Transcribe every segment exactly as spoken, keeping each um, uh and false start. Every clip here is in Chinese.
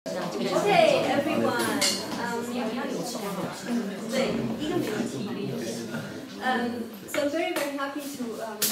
Okay, everyone. Um, um, so I'm very, very happy to um,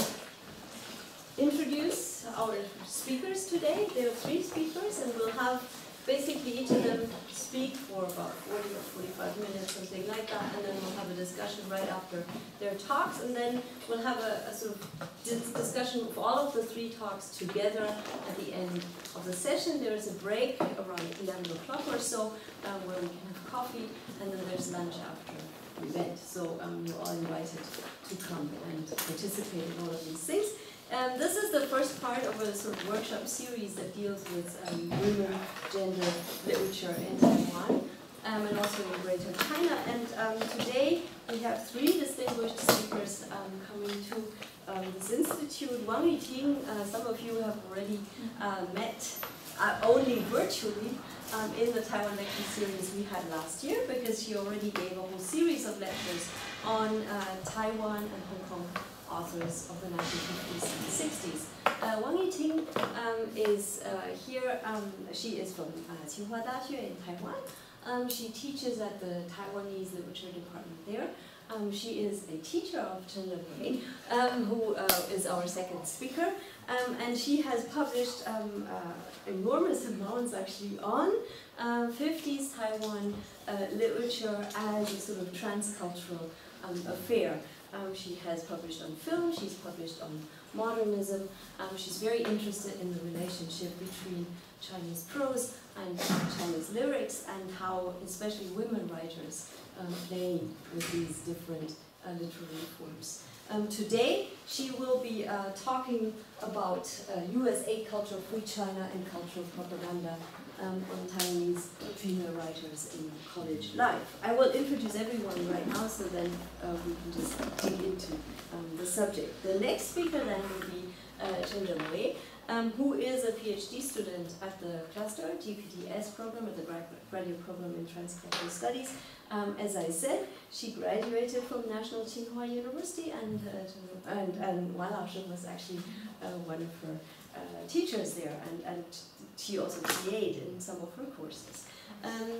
introduce our speakers today. There are three speakers, and we'll have basically each of them speak for about forty or forty-five minutes, something like that, and then we'll have a discussion right after their talks, and then we'll have a, a sort of dis discussion of all of the three talks together at the end of the session. There is a break around eleven o'clock or so, uh, where we can have coffee, and then there's lunch after the event. So um, you're all invited to come and participate in all of these things. Um, this is the first part of a sort of workshop series that deals with um, women, gender, literature in Taiwan, um, and also in Greater China. And um, today we have three distinguished speakers um, coming to um, this institute. Wang Yiting, uh, some of you have already uh, met uh, only virtually um, in the Taiwan lecture series we had last year, because she already gave a whole series of lectures on uh, Taiwan and Hong Kong authors of the nineteen fifties and sixties. Uh, Wang Yiting um, is uh, here. Um, she is from uh, Tsinghua Daxue in Taiwan. Um, she teaches at the Taiwanese literature department there. Um, she is a teacher of Chen Lewei, um, who uh, is our second speaker, um, and she has published um, uh, enormous amounts actually on uh, fifties Taiwan uh, literature as a sort of transcultural um, affair. Um, she has published on film, she's published on modernism, um, she's very interested in the relationship between Chinese prose and Chinese lyrics, and how especially women writers um, play with these different uh, literary forms. Um, today she will be uh, talking about uh, U S A culture, free China, and cultural propaganda Um, on Taiwanese female writers in college life. I will introduce everyone right now, so then uh, we can just dig into um, the subject. The next speaker then will be uh, Chen Lewei, um, who is a PhD student at the Cluster G P T S program, at the graduate program in Transcultural Studies. Um, as I said, she graduated from National Tsinghua University, and uh, and, and Wan Laoshi was actually uh, one of her uh, teachers there, and, and she also T A'd in some of her courses. Um,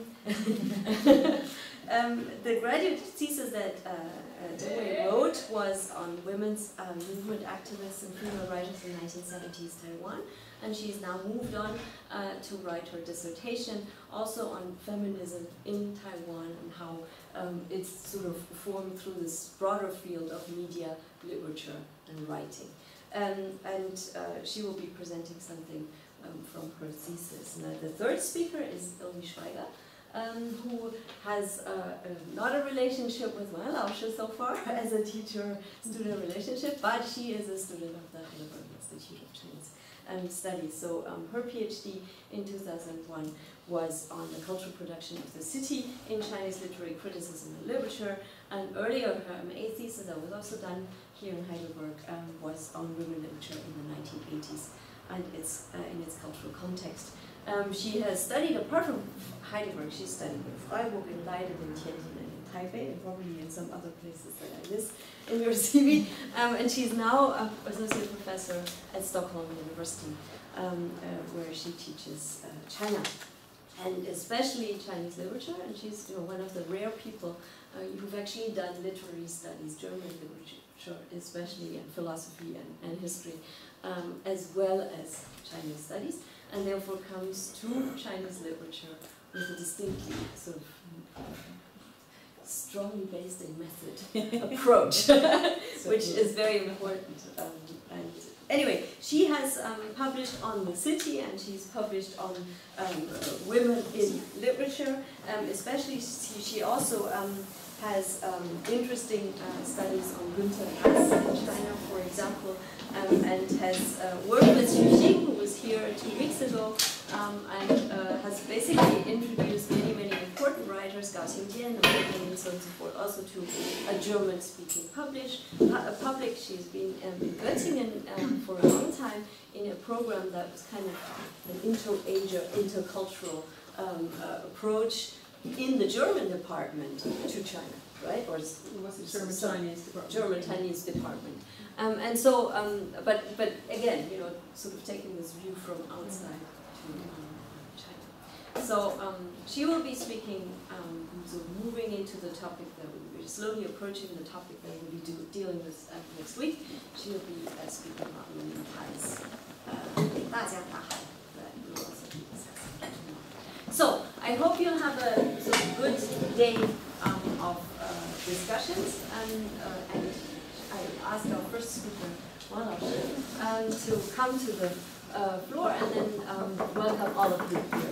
um, the graduate thesis that uh, uh, Lewei wrote was on women's uh, movement activists and female writers in nineteen seventies Taiwan, and she's now moved on uh, to write her dissertation also on feminism in Taiwan, and how um, it's sort of formed through this broader field of media, literature, and writing. Um, and uh, she will be presenting something Um, from her thesis. Now, the third speaker is Ilmi Schweiger, um, who has uh, uh, not a relationship with Wan Laoshi so far as a teacher-student relationship, but she is a student of the Heidelberg Institute of Chinese um, Studies. So um, her PhD in two thousand one was on the cultural production of the city in Chinese literary criticism and literature, and earlier her M A thesis that was also done here in Heidelberg um, was on women literature in the nineteen eighties. And it's uh, in its cultural context. Um, she has studied, apart from Heidelberg, she studied in Freiburg, in Leiden, in Tianjin, and in Taipei, and probably in some other places that I miss in your C V. Um, and she's now an associate professor at Stockholm University, um, uh, where she teaches uh, China, and especially Chinese literature. And she's you know, one of the rare people uh, who've actually done literary studies, German literature, especially, and philosophy and, and history. Um, as well as Chinese studies, and therefore comes to Chinese literature with a distinctly sort of strongly based in method approach, which is very important. Um, and anyway, she has um, published on the city, and she's published on um, women in literature, um, especially she, she also um, has um, interesting uh, studies on Günter Grass in China, for example, um, and has uh, worked with Xu Xing, who was here two weeks ago, um, and uh, has basically introduced many, many important writers, Gao Xingjian, and so on and so forth, also to a German-speaking publish, uh, public. She's been um, in Göttingen um, for a long time in a program that was kind of an inter-Asia, intercultural um, uh, approach in the German department to China, right? Or was it German Chinese department? German Chinese department. Um, and so, um, but but again, you know, sort of taking this view from outside to um, China. So um, she will be speaking, um, so moving into the topic that we, we're slowly approaching the topic that we'll be do, dealing with uh, next week. She will be uh, speaking about Women Ties, uh, 大江大海 that we will also be discussing. So I hope you'll have a, sort of good day um, of uh, discussions, and, uh, and I ask our first speaker, Wang Laoshi, um, to come to the uh, floor and then um, welcome all of you here.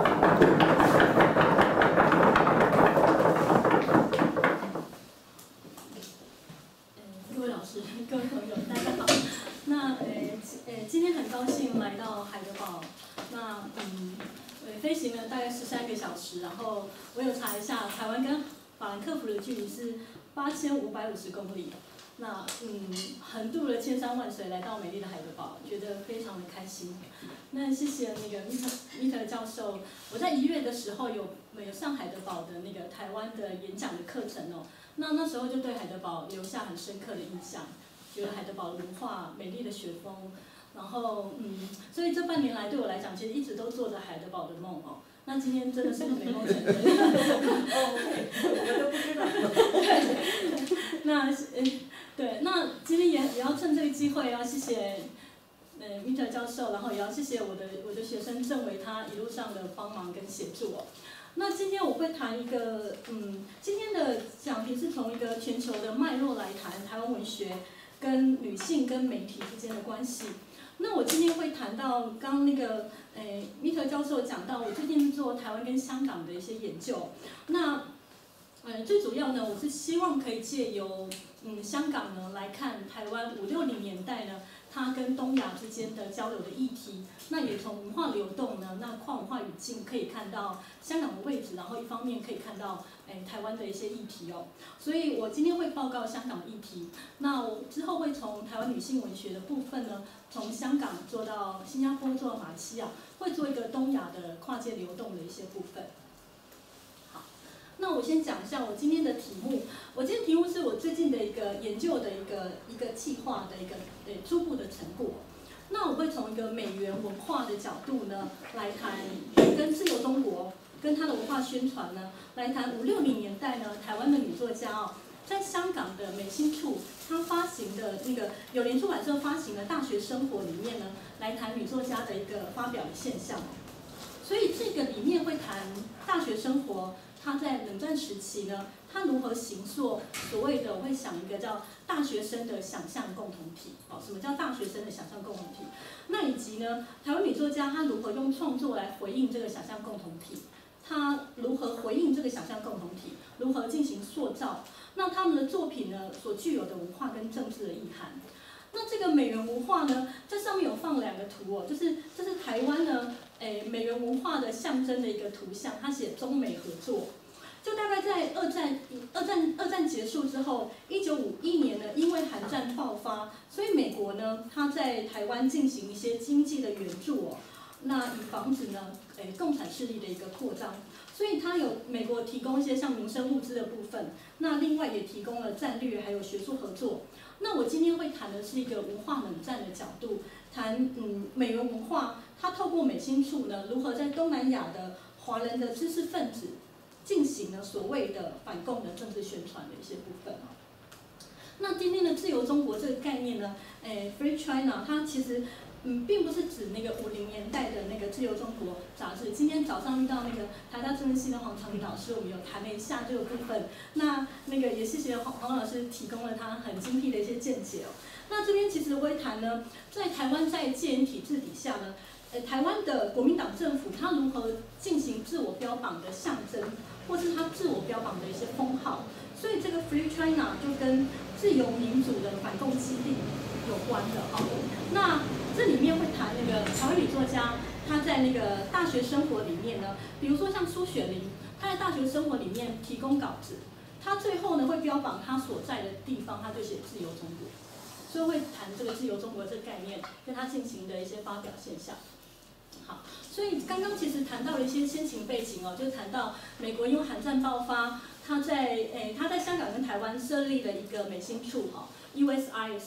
各位老师、各位朋友，大家好。那呃呃，今天很高兴来到海德堡。那嗯，呃，飞行了大概十三个小时，然后我有查一下，台湾跟法兰克福的距离是八千五百五十公里。那嗯，横渡了千山万水来到美丽的海德堡，觉得非常的开心。那谢谢那个米特米特教授，我在一月的时候有有上海德堡的那个台湾的演讲的课程哦。那那时候就对海德堡留下很深刻的印象，觉得海德堡的文化、美丽的雪峰，然后嗯，所以这半年来对我来讲，其实一直都做着海德堡的梦哦。那今天真的是美梦成真。 哦，我都不知道。 对，那呃对，那今天也也要趁这个机会要谢谢呃米特教授，然后也要谢谢我的我的学生郑伟他一路上的帮忙跟协助哦。那今天我会谈一个，嗯，今天的讲题是从一个全球的脉络来谈台湾文学跟女性跟媒体之间的关系。那我今天会谈到刚那个，诶，米特教授讲到，我最近做台湾跟香港的一些研究。那，呃，最主要呢，我是希望可以借由，嗯，香港呢来看台湾五六零年代呢，它跟东亚之间的交流的议题。那也从文化流动呢，那跨文化语境可以看到香港的位置，然后一方面可以看到诶台湾的一些议题哦。所以我今天会报告香港的议题，那我之后会从台湾女性文学的部分呢，从香港做到新加坡，做到马来西亚，会做一个东亚的跨界流动的一些部分。好，那我先讲一下我今天的题目。我今天题目是我最近的一个研究的一个一个计划的一个呃初步的成果。那我会从一个美元文化的角度呢，来谈跟自由中国跟它的文化宣传呢，来谈五六零年代呢，台湾的女作家哦，在香港的美心处，她发行的那个友联出版社发行的《大学生活》里面呢，来谈女作家的一个发表的现象。所以这个里面会谈大学生活，它在冷战时期呢，它如何形塑所谓的我会想一个叫大学生的想象共同体。哦，什么叫大学生的想象共同体？那以及呢，台湾女作家她如何用创作来回应这个想象共同体？她如何回应这个想象共同体？如何进行塑造？那他们的作品呢，所具有的文化跟政治的意涵。那这个美元文化呢，在上面有放两个图哦，就是这是台湾呢，诶美元文化的象征的一个图像，它写中美合作。就大概在二战二战二战结束之后，一九五一年呢，因为韩战爆发，所以美国呢，它在台湾进行一些经济的援助哦，那以防止呢，诶共产势力的一个扩张，所以它有美国提供一些像民生物资的部分，那另外也提供了战略还有学术合作。那我今天会谈的是一个文化冷战的角度，谈嗯美元文化，它透过美心处呢，如何在东南亚的华人的知识分子进行了所谓的反共的政治宣传的一些部分。那今天的自由中国这个概念呢，诶 ，Free China 它其实嗯并不是指那个五零年代的那个自由中国杂志。今天早上遇到那个台大政治系的黄长林老师，我们有谈了一下这个部分。那那个也谢谢黄黄老师提供了他很精辟的一些见解哦。那这边其实我会谈呢，在台湾在戒严体制底下呢，呃，台湾的国民党政府它如何进行自我标榜的象征，或是它自我标榜的一些封号。所以这个 Free China 就跟自由民主的反共基地有关的哦。那这里面会谈那个台湾女作家，她在那个大学生活里面呢，比如说像苏雪玲，她在大学生活里面提供稿子，她最后呢会标榜她所在的地方，她就写自由中国，所以会谈这个自由中国这个概念，跟她进行的一些发表现象。好，所以刚刚其实谈到了一些先情背景哦，就谈到美国因为韩战爆发，他在诶他在香港跟台湾设立了一个美心处哈 U S I S，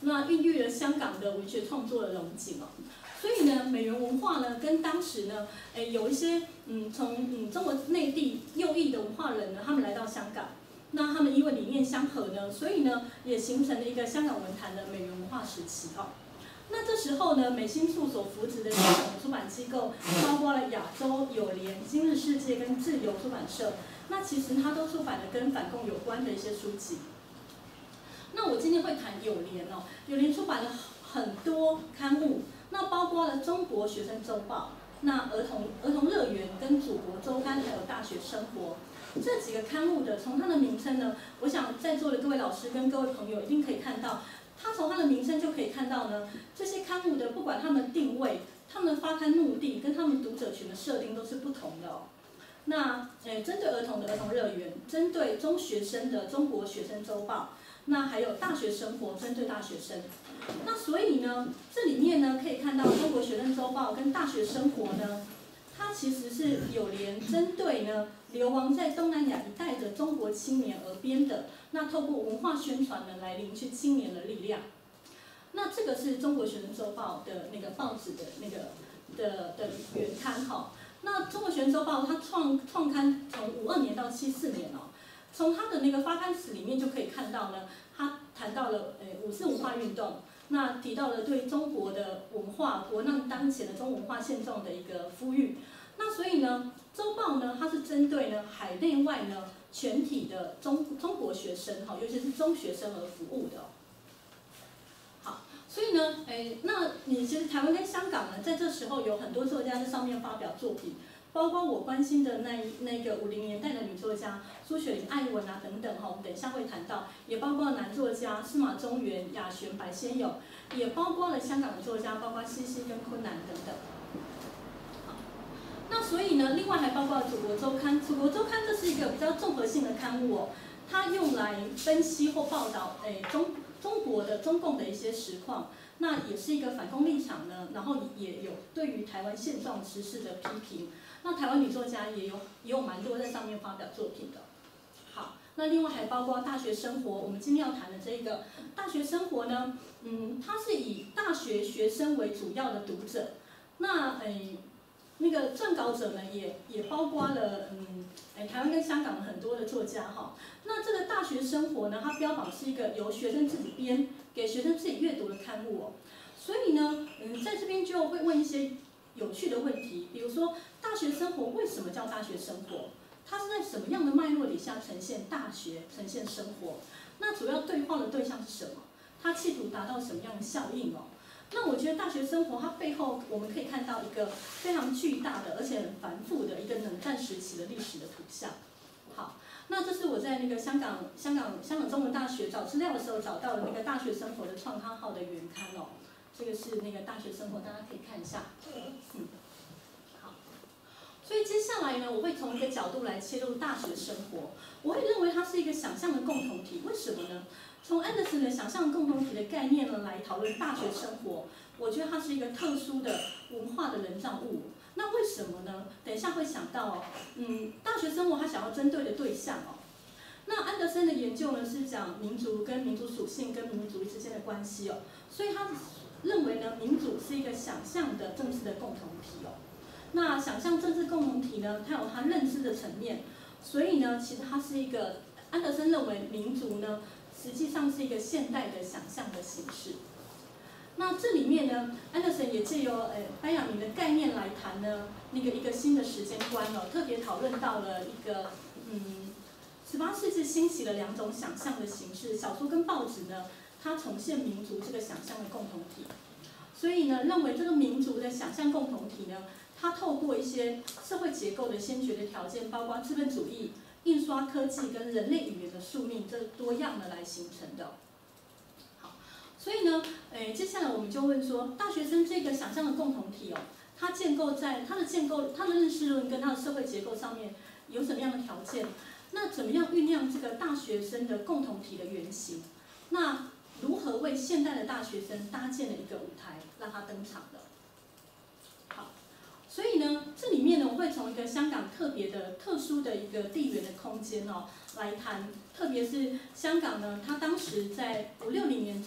那孕育了香港的文学创作的龙井哦。所以呢，美元文化呢，跟当时呢，诶有一些嗯从嗯中国内地右翼的文化人呢，他们来到香港，那他们因为理念相合呢，所以呢也形成了一个香港文坛的美元文化时期哦。那这时候呢，美心术所扶植的香港的出版机构，包括了亚洲、友联、今日世界跟自由出版社，那其实它都出版了跟反共有关的一些书籍。那我今天会谈友联哦，友联出版了很多刊物。那包括了《中国学生周报》、那儿童儿童乐园跟《祖国周刊》还有《大学生活》这几个刊物的，从它的名称呢，我想在座的各位老师跟各位朋友一定可以看到，它从它的名称就可以看到呢，这些刊物的不管它们定位、它们发刊目的跟它们读者群的设定都是不同的哦。那诶，针对儿童的儿童乐园，针对中学生的《中国学生周报》。那还有大学生活，针对大学生。那所以呢，这里面呢可以看到《中国学生周报》跟《大学生活》呢，它其实是友联针对呢流亡在东南亚一带的中国青年而编的。那透过文化宣传呢来凝聚青年的力量。那这个是中国学生周报的那个报纸的那个的的原刊哈。那中国学生周报它创创刊从五二年到七四年哦。从他的那个发刊史里面就可以看到呢，他谈到了诶五四文化运动，那提到了对中国的文化、国难当前的中文化现状的一个呼吁。那所以呢，周报呢，它是针对呢海内外呢全体的中中国学生哈，尤其是中学生而服务的。好，所以呢，诶，那你其实台湾跟香港呢，在这时候有很多作家在上面发表作品。包括我关心的那那个五零年代的女作家苏雪玲、艾文啊等等哈，我们等一下会谈到，也包括男作家司马中原、雅璇、白先勇，也包括了香港的作家，包括西西跟昆南等等。好，那所以呢，另外还包括《祖国周刊》，《祖国周刊》这是一个比较综合性的刊物哦，它用来分析或报道诶中中国的中共的一些实况。那也是一个反共立场呢，然后也有对于台湾现状时事的批评。那台湾女作家也有也有蛮多在上面发表作品的。好，那另外还包括大学生活，我们今天要谈的这个大学生活呢，嗯，它是以大学学生为主要的读者。那诶，那个撰稿者呢，也也包括了嗯，诶台湾跟香港很多的作家哈。那这个大学生活呢，它标榜是一个由学生自己编，给学生自己阅读的刊物哦。所以呢，嗯，在这边就会问一些有趣的问题，比如说大学生活为什么叫大学生活？它是在什么样的脉络底下呈现大学、呈现生活？那主要对话的对象是什么？它企图达到什么样的效应哦？那我觉得大学生活它背后我们可以看到一个非常巨大的而且很繁复的一个冷战时期的历史的图像。好，那这是我在那个香港香港香港中文大学找资料的时候找到的那个大学生活的创刊号的原刊哦。这个是那个大学生活，大家可以看一下。嗯，好。所以接下来呢，我会从一个角度来切入大学生活。我会认为它是一个想象的共同体，为什么呢？从安德森的想象共同体的概念呢来讨论大学生活，我觉得它是一个特殊的文化的人造物。那为什么呢？等一下会想到哦，嗯，大学生活他想要针对的对象哦。那安德森的研究呢是讲民族跟民族属性跟民族主义之间的关系哦，所以他认为呢，民主是一个想象的政治的共同体哦。那想象政治共同体呢，它有它认知的层面，所以呢，其实它是一个安德森认为民族呢，实际上是一个现代的想象的形式。那这里面呢，安德森也借由呃班雅明的概念来谈呢，那个一个新的时间观哦，特别讨论到了一个嗯，十八世纪兴起了两种想象的形式，小说跟报纸呢。它重现民族这个想象的共同体，所以呢，认为这个民族的想象共同体呢，它透过一些社会结构的先决的条件，包括资本主义、印刷科技跟人类语言的宿命这多样的来形成的。好，所以呢，诶，接下来我们就问说，大学生这个想象的共同体哦，它建构在它的建构、它的认识论跟它的社会结构上面有什么样的条件？那怎么样酝酿这个大学生的共同体的原型？那如何为现代的大学生搭建了一个舞台，让他登场的？好，所以呢，这里面呢，我会从一个香港特别的、特殊的一个地缘的空间哦来谈，特别是香港呢，它当时在五六零年代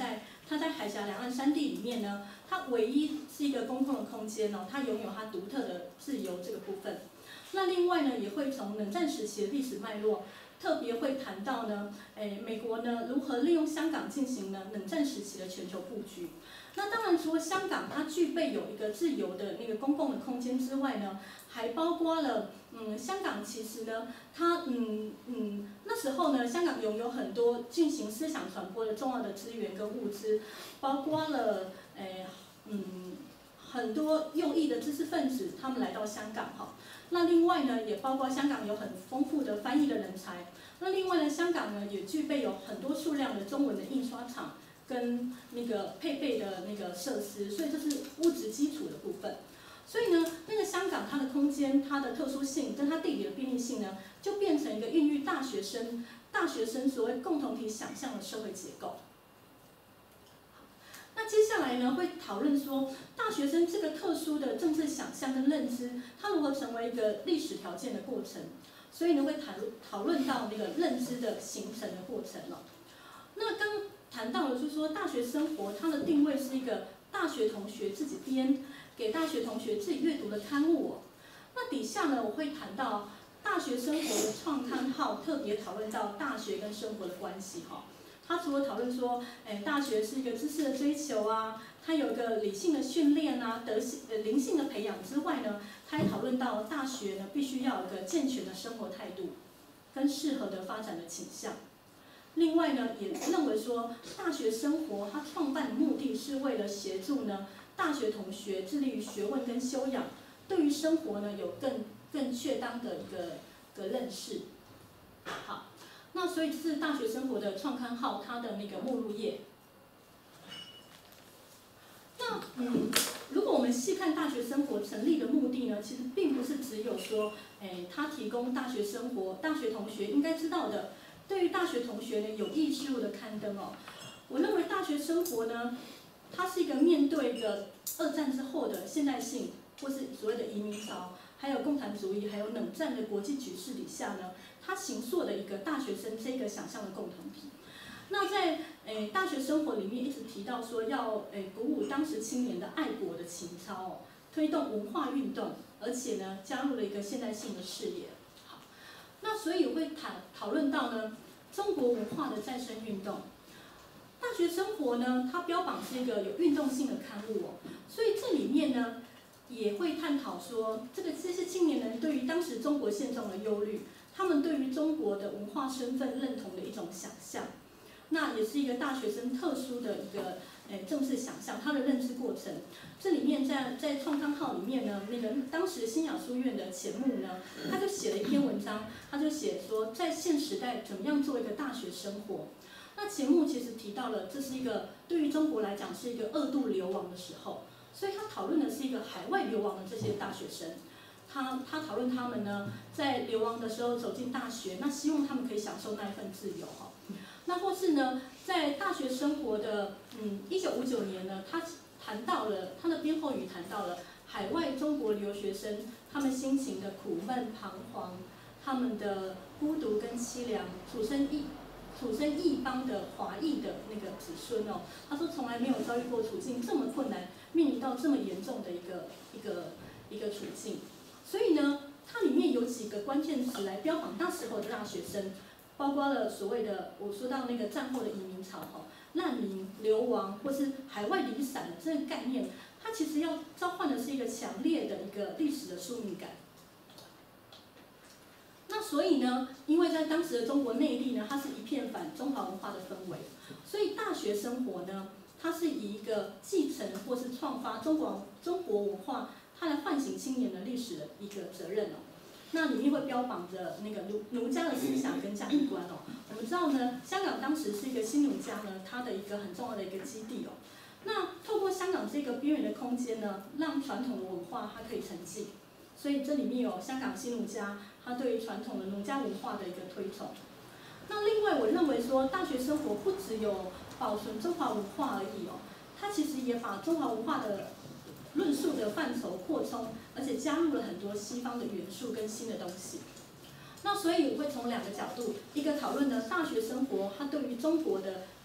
它在海峡两岸三地里面呢，它唯一是一个公共的空间哦，它拥有它独特的自由这个部分。那另外呢，也会从冷战时期的历史脉络，特别会谈到呢，诶，美国呢如何利用香港进行呢冷战时期的全球布局。那当然，除了香港它具备有一个自由的那个公共的空间之外呢，还包括了，嗯，香港其实呢，它嗯嗯那时候呢，香港拥有很多进行思想传播的重要的资源跟物资，包括了诶嗯很多右翼的知识分子他们来到香港哈。那另外呢，也包括香港有很丰富的翻译的人才。那另外呢，香港呢也具备有很多数量的中文的印刷厂跟那个配备的那个设施，所以这是物质基础的部分。所以呢，那个香港它的空间、它的特殊性跟它地理的便利性呢，就变成一个孕育大学生、大学生所谓共同体想象的社会结构。那接下来呢，会讨论说大学生这个特殊的政治想象跟认知，它如何成为一个历史条件的过程。所以呢，会谈讨论到那个认知的形成的过程了。那刚谈到了，就是说大学生活它的定位是一个大学同学自己编给大学同学自己阅读的刊物哦。那底下呢，我会谈到大学生活的创刊号，特别讨论到大学跟生活的关系哈。他除了讨论说，哎，大学是一个知识的追求啊，它有一个理性的训练啊，德性呃灵性的培养之外呢，他也讨论到大学呢必须要有一个健全的生活态度，跟适合的发展的倾向。另外呢，也认为说大学生活它创办的目的是为了协助呢大学同学致力于学问跟修养，对于生活呢有更更确当的一个一个认识。好。那所以这是大学生活的创刊号，它的那个目录页。那嗯，如果我们细看大学生活成立的目的呢，其实并不是只有说，哎，它提供大学生活，大学同学应该知道的，对于大学同学呢有益事物的刊登哦。我认为大学生活呢，它是一个面对一个二战之后的现代性，或是所谓的移民潮，还有共产主义，还有冷战的国际局势底下呢，它形塑的一个大学生这个想象的共同体。那在诶大学生活里面一直提到说要诶鼓舞当时青年的爱国的情操哦，推动文化运动，而且呢加入了一个现代性的视野。好，那所以我会谈讨论到呢中国文化的再生运动。大学生活呢，它标榜是一个有运动性的刊物哦，所以这里面呢也会探讨说这个这些青年人对于当时中国现状的忧虑。他们对于中国的文化身份认同的一种想象，那也是一个大学生特殊的一个诶政治想象，他的认知过程。这里面在在创刊号里面呢，那个当时新雅书院的钱穆呢，他就写了一篇文章，他就写说在现时代怎么样做一个大学生活。那钱穆其实提到了，这是一个对于中国来讲是一个二度流亡的时候，所以他讨论的是一个海外流亡的这些大学生。他他讨论他们呢，在流亡的时候走进大学，那希望他们可以享受那一份自由哈。那或是呢，在大学生活的嗯一九五九年呢，他谈到了他的编后语谈到了海外中国留学生他们心情的苦闷彷徨，他们的孤独跟凄凉，处身异处身异邦的华裔的那个子孙哦，他说从来没有遭遇过处境这么困难，面临到这么严重的一个一个一个处境。所以呢，它里面有几个关键词来标榜那时候的大学生，包括了所谓的我说到那个战后的移民潮哈，难民、流亡或是海外离散的这个概念，它其实要召唤的是一个强烈的一个历史的宿命感。那所以呢，因为在当时的中国内地呢，它是一片反中华文化的氛围，所以大学生活呢，它是以一个继承或是创发中国中国文化。它来唤醒青年的历史的一个责任哦，那里面会标榜着那个儒儒家的思想跟价值观哦。我们知道呢，香港当时是一个新儒家呢，它的一个很重要的一个基地哦。那透过香港这个边缘的空间呢，让传统的文化它可以沉寂，所以这里面有香港新儒家，它对于传统的儒家文化的一个推崇。那另外，我认为说大学生活不只有保存中华文化而已哦，它其实也把中华文化的论述的范畴扩充，而且加入了很多西方的元素跟新的东西。那所以我会从两个角度，一个讨论的大学生活，它对于中国的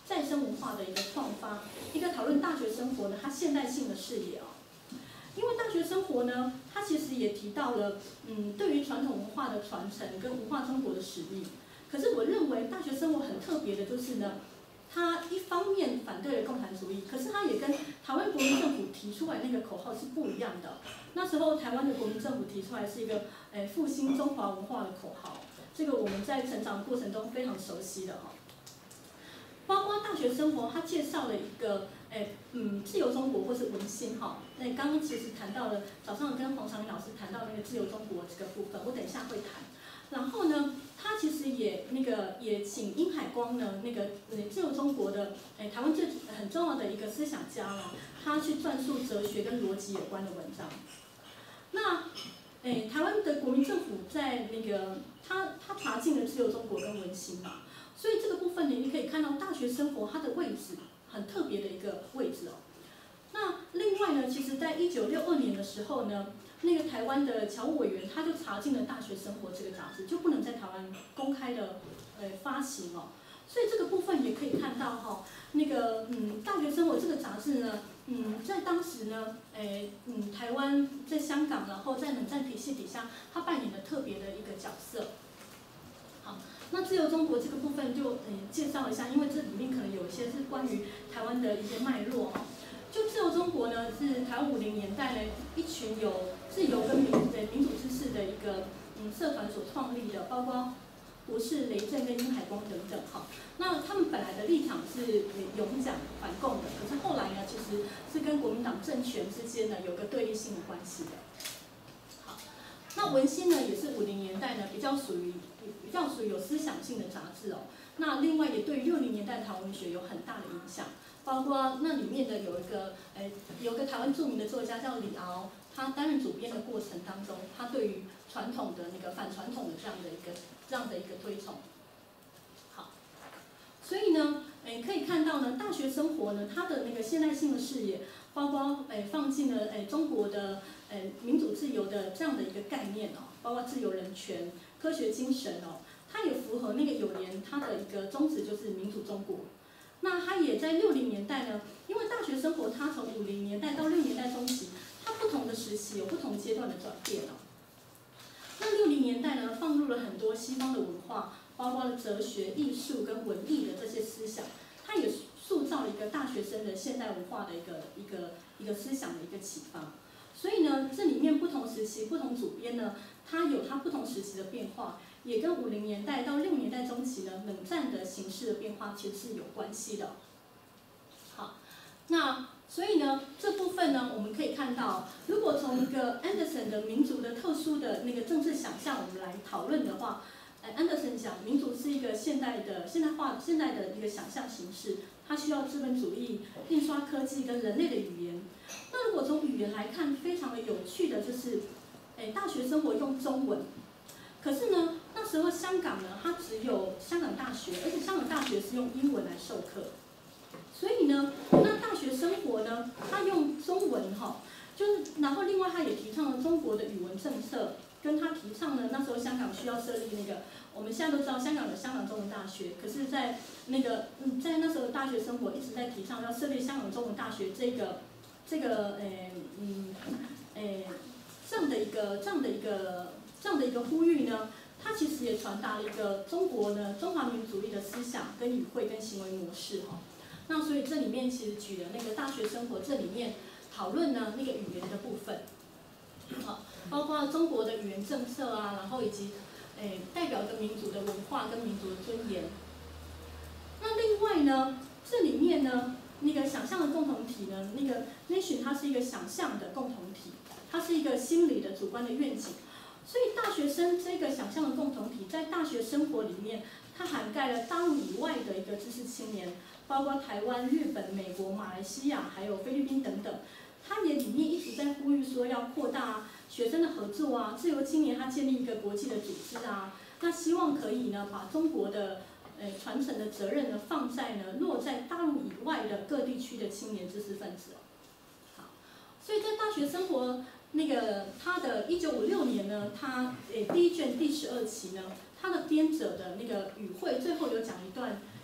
再生文化的一个创发，一个讨论大学生活呢它现代性的视野哦。因为大学生活呢，它其实也提到了，嗯，对于传统文化的传承跟文化中国的使命。可是我认为大学生活很特别的就是呢，它一方面反对了共产主义，可是它也跟台湾国民政府提出来那个口号是不一样的。那时候台湾的国民政府提出来是一个，诶，复兴中华文化的口号，这个我们在成长过程中非常熟悉的哈。包括大学生活，他介绍了一个，诶，嗯，自由中国或是文心哈。那刚刚其实谈到了，早上跟黄长明老师谈到那个自由中国这个部分，我等一下会谈。然后呢，他其实也那个也请殷海光呢，那个呃自由中国的诶台湾最很重要的一个思想家了，他去撰述哲学跟逻辑有关的文章。那诶台湾的国民政府在那个他他爬进了自由中国跟文心嘛。所以这个部分呢，你可以看到大学生活它的位置很特别的一个位置哦。那另外呢，其实在一九六二年的时候呢，那个台湾的侨务委员他就查进了《大学生活》这个杂志，就不能在台湾公开的呃发行哦。所以这个部分也可以看到哈、哦，那个嗯，《大学生活》这个杂志呢，嗯，在当时呢，诶嗯，台湾在香港，然后在冷战体系底下，它扮演了特别的一个角色。好。那自由中国这个部分就嗯介绍一下，因为这里面可能有一些是关于台湾的一些脉络哈。就自由中国呢，是台湾五零年代呢一群有自由跟民的民主知识的一个嗯社团所创立的，包括博士雷震跟殷海光等等哈。那他们本来的立场是勇讲反共的，可是后来呢，其实是跟国民党政权之间呢有个对立性的关系的。好，那文心呢也是五零年代呢比较属于。比较属于有思想性的杂志哦，那另外也对六零年代台湾文学有很大的影响，包括那里面的有一个，诶，有个台湾著名的作家叫李敖，他担任主编的过程当中，他对于传统的那个反传统的这样的一个这样的一个推崇。好，所以呢，诶，可以看到呢，大学生活呢，它的那个现代性的视野，包括诶放进了诶中国的诶民主自由的这样的一个概念哦，包括自由人权。科学精神哦，它也符合那个友联它的一个宗旨，就是民主中国。那它也在六零年代呢，因为大学生活它从五零年代到六年代中期，它不同的时期有不同阶段的转变哦。那六零年代呢，放入了很多西方的文化，包括了哲学、艺术跟文艺的这些思想，它也塑造了一个大学生的现代文化的一个一个一个思想的一个启发。所以呢，这里面不同时期、不同主编呢，它有它不同时期的变化，也跟五零年代到六年代中期呢冷战的形势的变化其实是有关系的。好，那所以呢这部分呢，我们可以看到，如果从一个 Anderson 的民族的特殊的那个政治想象，我们来讨论的话，呃 Anderson 讲民族是一个现代的现代化现代的一个想象形式，它需要资本主义、印刷科技跟人类的语言。那如果从语言来看，非常的有趣的就是，诶，大学生活用中文，可是呢，那时候香港呢，它只有香港大学，而且香港大学是用英文来授课，所以呢，那大学生活呢，它用中文哈，就是然后另外它也提倡了中国的语文政策，跟它提倡了那时候香港需要设立那个，我们现在都知道香港有香港中文大学，可是在那个嗯，在那时候大学生活一直在提倡要设立香港中文大学这个。这个诶嗯诶这样的一个这样的一个这样的一个呼吁呢，它其实也传达了一个中国呢中华民族主义的思想跟语汇跟行为模式哈。那所以这里面其实举了那个大学生活这里面讨论呢那个语言的部分，好，包括中国的语言政策啊，然后以及诶代表着民族的文化跟民族的尊严。那另外呢，这里面呢。那个想象的共同体呢，那个 nation 它是一个想象的共同体，它是一个心理的主观的愿景，所以大学生这个想象的共同体在大学生活里面，它涵盖了大陆以外的一个知识青年，包括台湾、日本、美国、马来西亚还有菲律宾等等，它也里面一直在呼吁说要扩大学生的合作啊，自由青年它建立一个国际的组织啊，那希望可以呢把中国的呃，传承的责任呢，放在呢落在大陆以外的各地区的青年知识分子哦。好，所以在大学生活那个他的一九五六年呢，他呃第一卷第十二期呢，他的编者的那个语汇最后有讲一段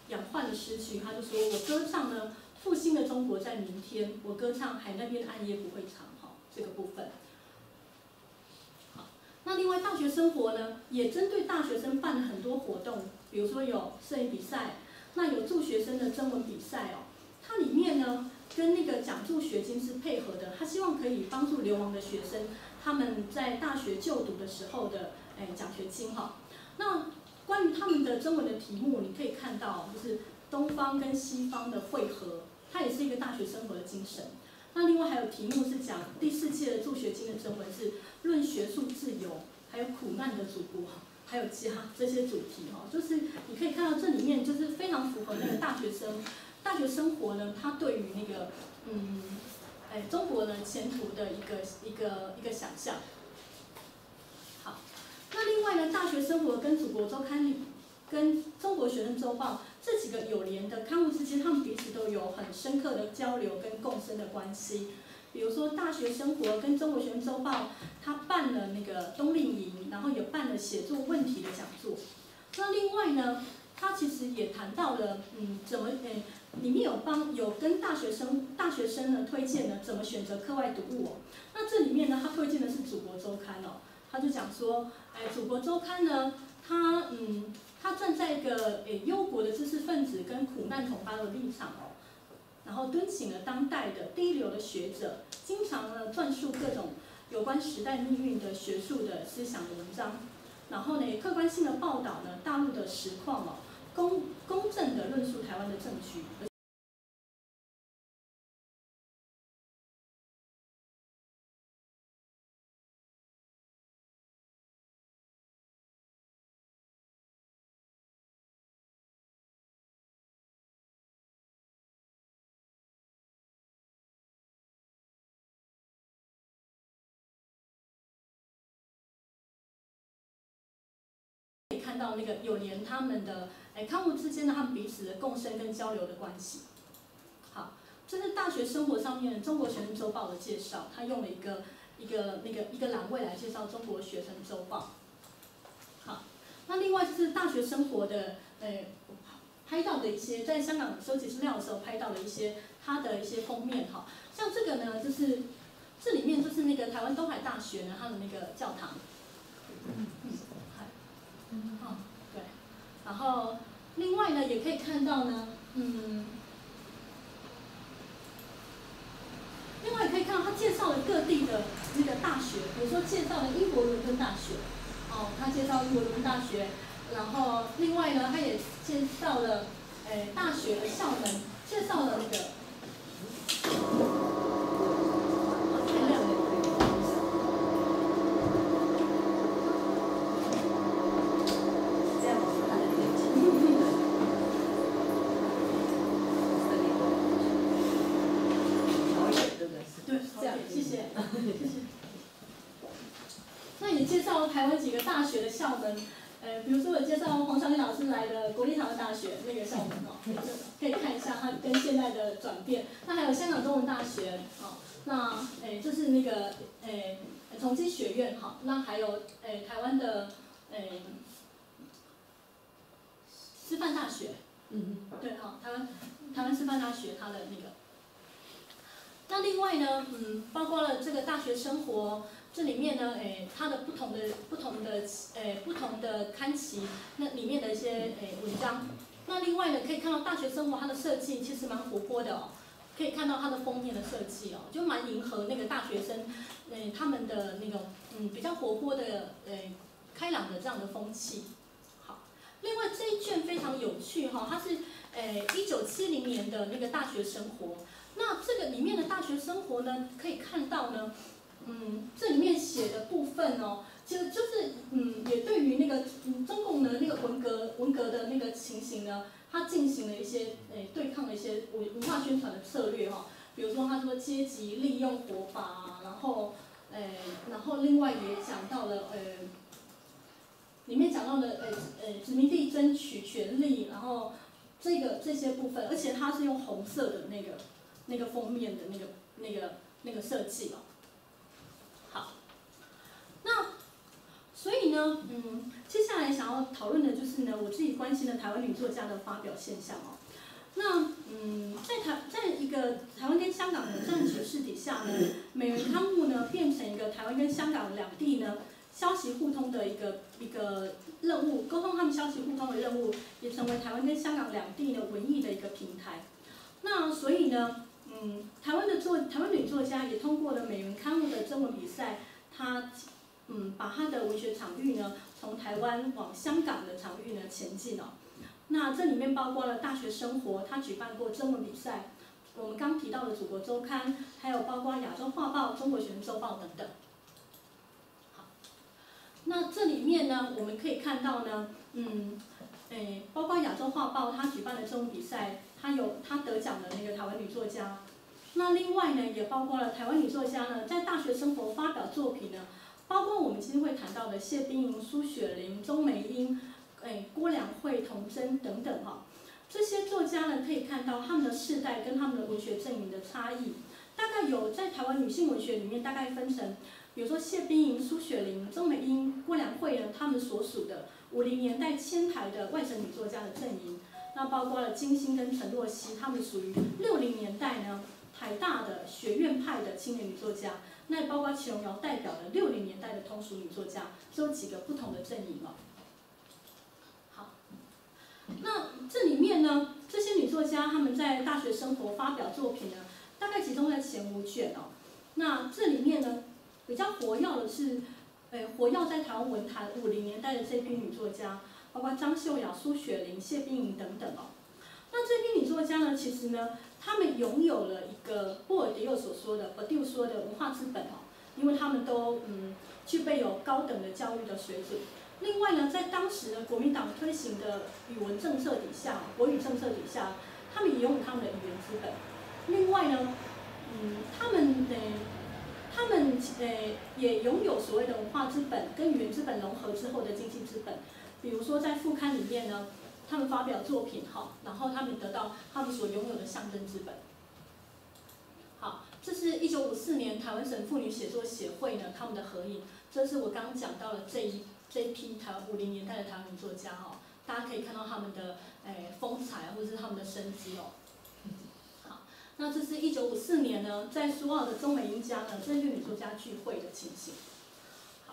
仰幻的诗句，他就说我歌唱呢，复兴的中国在明天，我歌唱海那边的暗夜不会长，哈，这个部分。好，那另外大学生活呢，也针对大学生办了很多活动，比如说有摄影比赛，那有助学生的征文比赛哦，它里面呢跟那个奖助学金是配合的，他希望可以帮助流亡的学生他们在大学就读的时候的哎奖学金哈。那关于他们的征文的题目，你可以看到就是东方跟西方的汇合，它也是一个大学生活的精神。那另外还有题目是讲第四届的助学金的征文是论学术自由，还有苦难的祖国，还有家这些主题哈，就是你可以看到这里面就是非常符合那个大学生大学生活呢，他对于那个嗯哎中国呢前途的一个一个一个想象。好。那另外呢，大学生活跟祖国周刊、跟中国学生周报这几个有联的刊物之间，他们彼此都有很深刻的交流跟共生的关系。比如说，大学生活跟中国学生周报，它办了那个冬令营，然后也办了写作问题的讲座。那另外呢，它其实也谈到了，嗯，怎么，诶，里面有帮有跟大学生大学生呢推荐呢怎么选择课外读物哦。那这里面呢，他推荐的是《祖国周刊》哦。他就讲说，哎，《祖国周刊》呢，他嗯，他站在一个诶忧国的知识分子跟苦难同胞的立场哦，然后敦请了当代的第一流的学者，经常呢撰述各种有关时代命运的学术的思想的文章，然后呢也客观性的报道呢大陆的实况哦，公公正的论述台湾的政局。看到那个有联他们的哎刊物之间的他们彼此的共生跟交流的关系。好，这是大学生活上面的中国学生周报的介绍，他用了一个一个那个一个栏位来介绍中国学生周报。好，那另外就是大学生活的呃拍到的一些在香港收集资料的时候拍到的一些它的一些封面哈，像这个呢就是这里面就是那个台湾东海大学呢它的那个教堂。嗯嗯，哦，对，然后另外呢，也可以看到呢，嗯，另外也可以看到他介绍了各地的那个大学，比如说介绍了英国伦敦大学，哦，他介绍英国伦敦大学，然后另外呢，他也介绍了，诶，大学的校门，介绍了那个。那也介绍台湾几个大学的校门，呃，比如说我介绍黄长义老师来的国立台湾大学那个校门哦，可以看一下它跟现在的转变。那还有香港中文大学哦，那诶这是那个诶崇基学院哈，那还有诶台湾的诶师范大学，嗯对哈，台湾台湾师范大学它的那个。那另外呢，嗯，包括了这个大学生活。这里面呢，诶，它的不同的、不同的、诶，不同的刊期，那里面的一些诶文章。那另外呢，可以看到大学生活它的设计其实蛮活泼的哦，可以看到它的封面的设计哦，就蛮迎合那个大学生，诶，他们的那种嗯比较活泼的、诶开朗的这样的风气。好，另外这一卷非常有趣哈，它是诶一九七零年的那个大学生活。那这个里面的大学生活呢，可以看到呢。嗯，这里面写的部分哦，其实就是嗯，也对于那个嗯中共的那个文革文革的那个情形呢，它进行了一些诶对抗的一些文文化宣传的策略哈、哦，比如说他说阶级利用火把啊，然后诶，然后另外也讲到了呃，里面讲到了呃呃殖民地争取权利，然后这个这些部分，而且它是用红色的那个那个封面的那个那个那个设计哦。那所以呢？ 呢，嗯，接下来想要讨论的就是呢，我自己关心的台湾女作家的发表现象哦。那嗯，在台在一个台湾跟香港冷战局势底下呢，美人刊物呢变成一个台湾跟香港两地呢消息互通的一个一个任务，沟通他们消息互通的任务，也成为台湾跟香港两地呢文艺的一个平台。那所以呢，嗯，台湾的作台湾女作家也通过了美人刊物的征文比赛，她嗯把她的文学场域呢从台湾往香港的场域呢前进哦。那这里面包括了大学生活，他举办过征文比赛，我们刚提到的《祖国周刊》，还有包括《亚洲画报》、《中国学生周报》等等。好，那这里面呢，我们可以看到呢，嗯，诶，包括《亚洲画报》他举办的征文比赛，他有他得奖的那个台湾女作家。那另外呢，也包括了台湾女作家呢，在大学生活发表作品呢，包括我们今天会谈到的谢冰莹、苏雪玲、钟美英。哎，郭良慧、童真等等哈，这些作家呢，可以看到他们的世代跟他们的文学阵营的差异。大概有在台湾女性文学里面，大概分成，比如说谢冰莹、苏雪玲、钟美英、郭良慧呢，他们所属的五零年代迁台的外省女作家的阵营。那包括了金星跟陈若曦，他们属于六零年代呢台大的学院派的青年女作家。那也包括祁荣瑶代表的六零年代的通俗女作家，这有几个不同的阵营哦。那这里面呢，这些女作家她们在大学生活发表作品呢，大概集中在前五卷哦。那这里面呢，比较活跃的是，呃，活跃在台湾文坛五零年代的这批女作家，包括张秀雅、苏雪玲、谢冰莹等等哦。那这批女作家呢，其实呢，她们拥有了一个波尔迪厄所说的、Bourdieu说的文化资本哦，因为她们都嗯具备有高等的教育的水准。另外呢，在当时呢，国民党推行的语文政策底下，国语政策底下，他们也拥有他们的语言资本。另外呢，嗯，他们呃，他们呃也拥有所谓的文化资本跟语言资本融合之后的经济资本。比如说在副刊里面呢，他们发表作品哈，然后他们得到他们所拥有的象征资本。好，这是一九五四年台湾省妇女写作协会呢他们的合影，这是我刚刚讲到的这一。这一批台湾五零年代的台湾女作家哈，大家可以看到他们的诶风采或者是他们的生机哦。好，那这是一九五四年呢，在苏澳的钟美英家呢，这些女作家聚会的情形。好，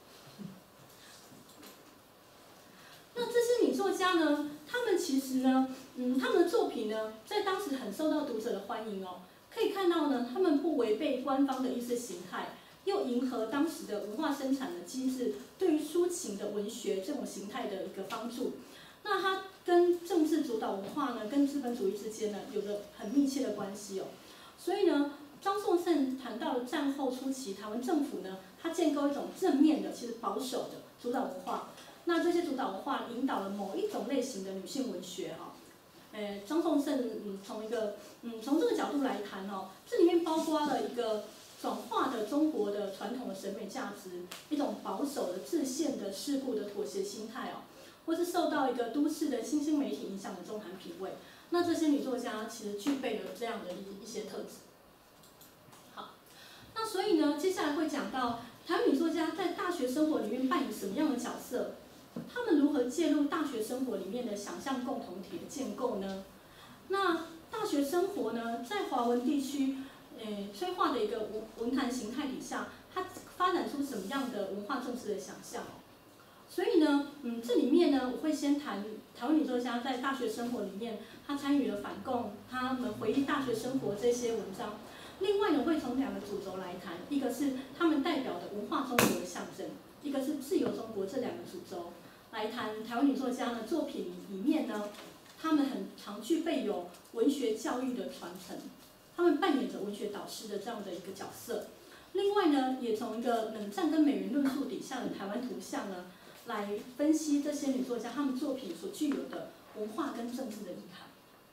那这些女作家呢，她们其实呢，嗯，她们的作品呢，在当时很受到读者的欢迎哦。可以看到呢，她们不违背官方的意识形态。又迎合当时的文化生产的机制，对于抒情的文学这种形态的一个帮助。那它跟政治主导文化呢，跟资本主义之间呢，有着很密切的关系哦。所以呢，张颂圣谈到了战后初期台湾政府呢，它建构一种正面的，其实保守的主导文化。那这些主导文化引导了某一种类型的女性文学哈。呃，张颂圣嗯从一个嗯从这个角度来谈哦，这里面包括了一个。转化的中国的传统的审美价值，一种保守的、制宪的、世故的妥协心态哦，或是受到一个都市的新兴媒体影响的中韩品味。那这些女作家其实具备了这样的一一些特质。好，那所以呢，接下来会讲到台湾女作家在大学生活里面扮演什么样的角色？她们如何介入大学生活里面的想象共同体的建构呢？那大学生活呢，在华文地区。诶，催化的一个文文坛形态底下，它发展出什么样的文化政治的想象？所以呢，嗯，这里面呢，我会先谈台湾女作家在大学生活里面，她参与了反共，她们回忆大学生活这些文章。另外呢，会从两个主轴来谈，一个是她们代表的文化中国的象征，一个是自由中国这两个主轴来谈台湾女作家呢作品里面呢，她们很常具备有文学教育的传承。他们扮演着文学导师的这样的一个角色。另外呢，也从一个冷战跟美元论述底下的台湾图像呢，来分析这些女作家她们作品所具有的文化跟政治的意涵。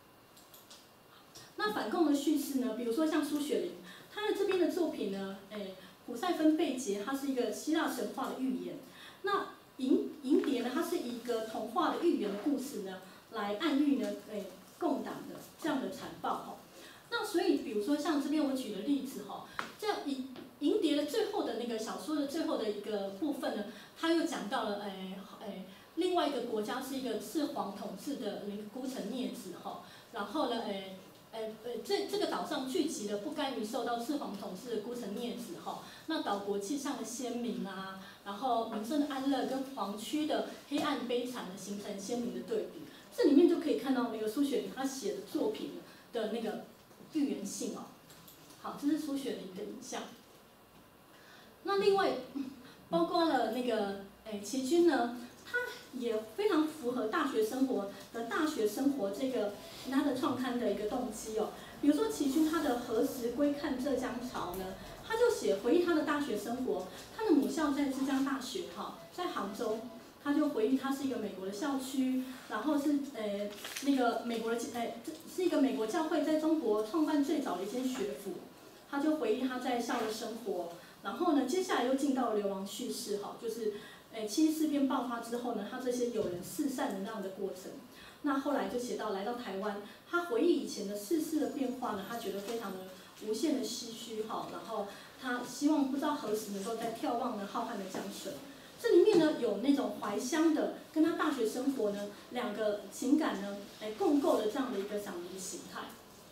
那反共的叙事呢，比如说像苏雪玲，她的这边的作品呢，诶，普塞芬贝杰，它是一个希腊神话的寓言。那银银蝶呢，它是一个童话的寓言的故事呢，来暗喻呢，诶，共党的这样的残暴哈。那所以，比如说像这边我举的例子哈，这样银银蝶的最后的那个小说。 说的最后的一个部分呢，他又讲到了，哎哎，另外一个国家是一个赤黄统治的一个孤城孽子哈，然后呢，哎。呃呃，这这个岛上聚集了不甘于受到赤黄统治的孤城孽子哈，那岛国气象的鲜明啊，然后民生的安乐跟黄区的黑暗悲惨的形成鲜明的对比。这里面就可以看到那个苏雪龄她写的作品的那个寓言性哦。好，这是苏雪龄的影像。那另外包括了那个诶齐君呢，他也非常符合大学生活的大学生活这个他的创刊的一个动机哦。比如说齐君他的何时归看浙江潮呢，他就写回忆他的大学生活，他的母校在浙江大学哈，在杭州。他就回忆，他是一个美国的校区，然后是呃那个美国的呃是一个美国教会在中国创办最早的一间学府。他就回忆他在校的生活，然后呢，接下来又进到流亡叙事哈，就是呃七一事变爆发之后呢，他这些有人四散的那样的过程。那后来就写到来到台湾，他回忆以前的世事的变化呢，他觉得非常的无限的唏嘘哈，然后他希望不知道何时能够再眺望呢浩瀚的江水。这里面呢有那种怀乡的，跟他大学生活呢两个情感呢，哎共构的这样的一个想的形态。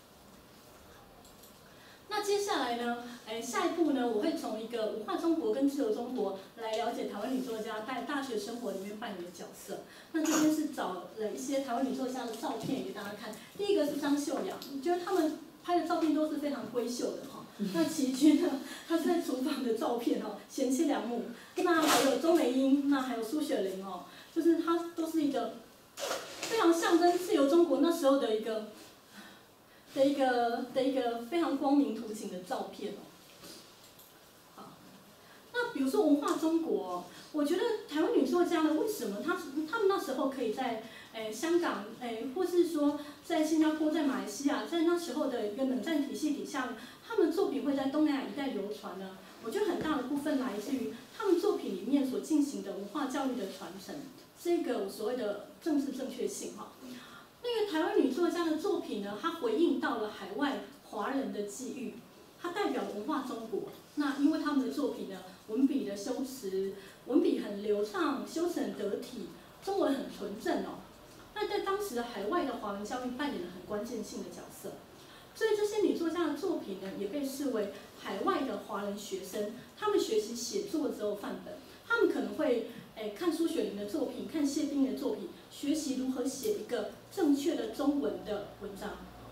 那接下来呢，哎下一步呢，我会从一个文化中国跟自由中国来了解台湾女作家在大学生活里面扮演的角色。那这边是找了一些台湾女作家的照片给大家看。第一个是张秀雅，我觉得他们拍的照片都是非常闺秀的哈。那齐君呢，他是在厨房的照片哦，贤妻良母。那还有周美英，那还有苏雪龄哦，就是他都是一个非常象征自由中国那时候的一个的一个的一个非常光明图景的照片哦。好，那比如说文化中国，我觉得台湾女作家呢，为什么她她们那时候可以在诶香港诶，或是说在新加坡、在马来西亚，在那时候的一个冷战体系底下，他们的作品会在东南亚一带流传呢？我觉得很大的部分来自于他们作品里面所进行的文化教育的传承，这个所谓的政治正确性哈。那个台湾女作家的作品呢，她回应到了海外华人的际遇，它代表文化中国。那因为他们的作品呢，文笔的修辞，文笔很流畅，修辞很得体，中文很纯正哦。那在当时的海外的华人教育扮演了很关键性的角色。所以这些女作家的作品呢，也被视为海外的华人学生，他们学习写作之后范本，他们可能会诶看苏雪龄的作品，看谢彬的作品，学习如何写一个正确的中文的文章。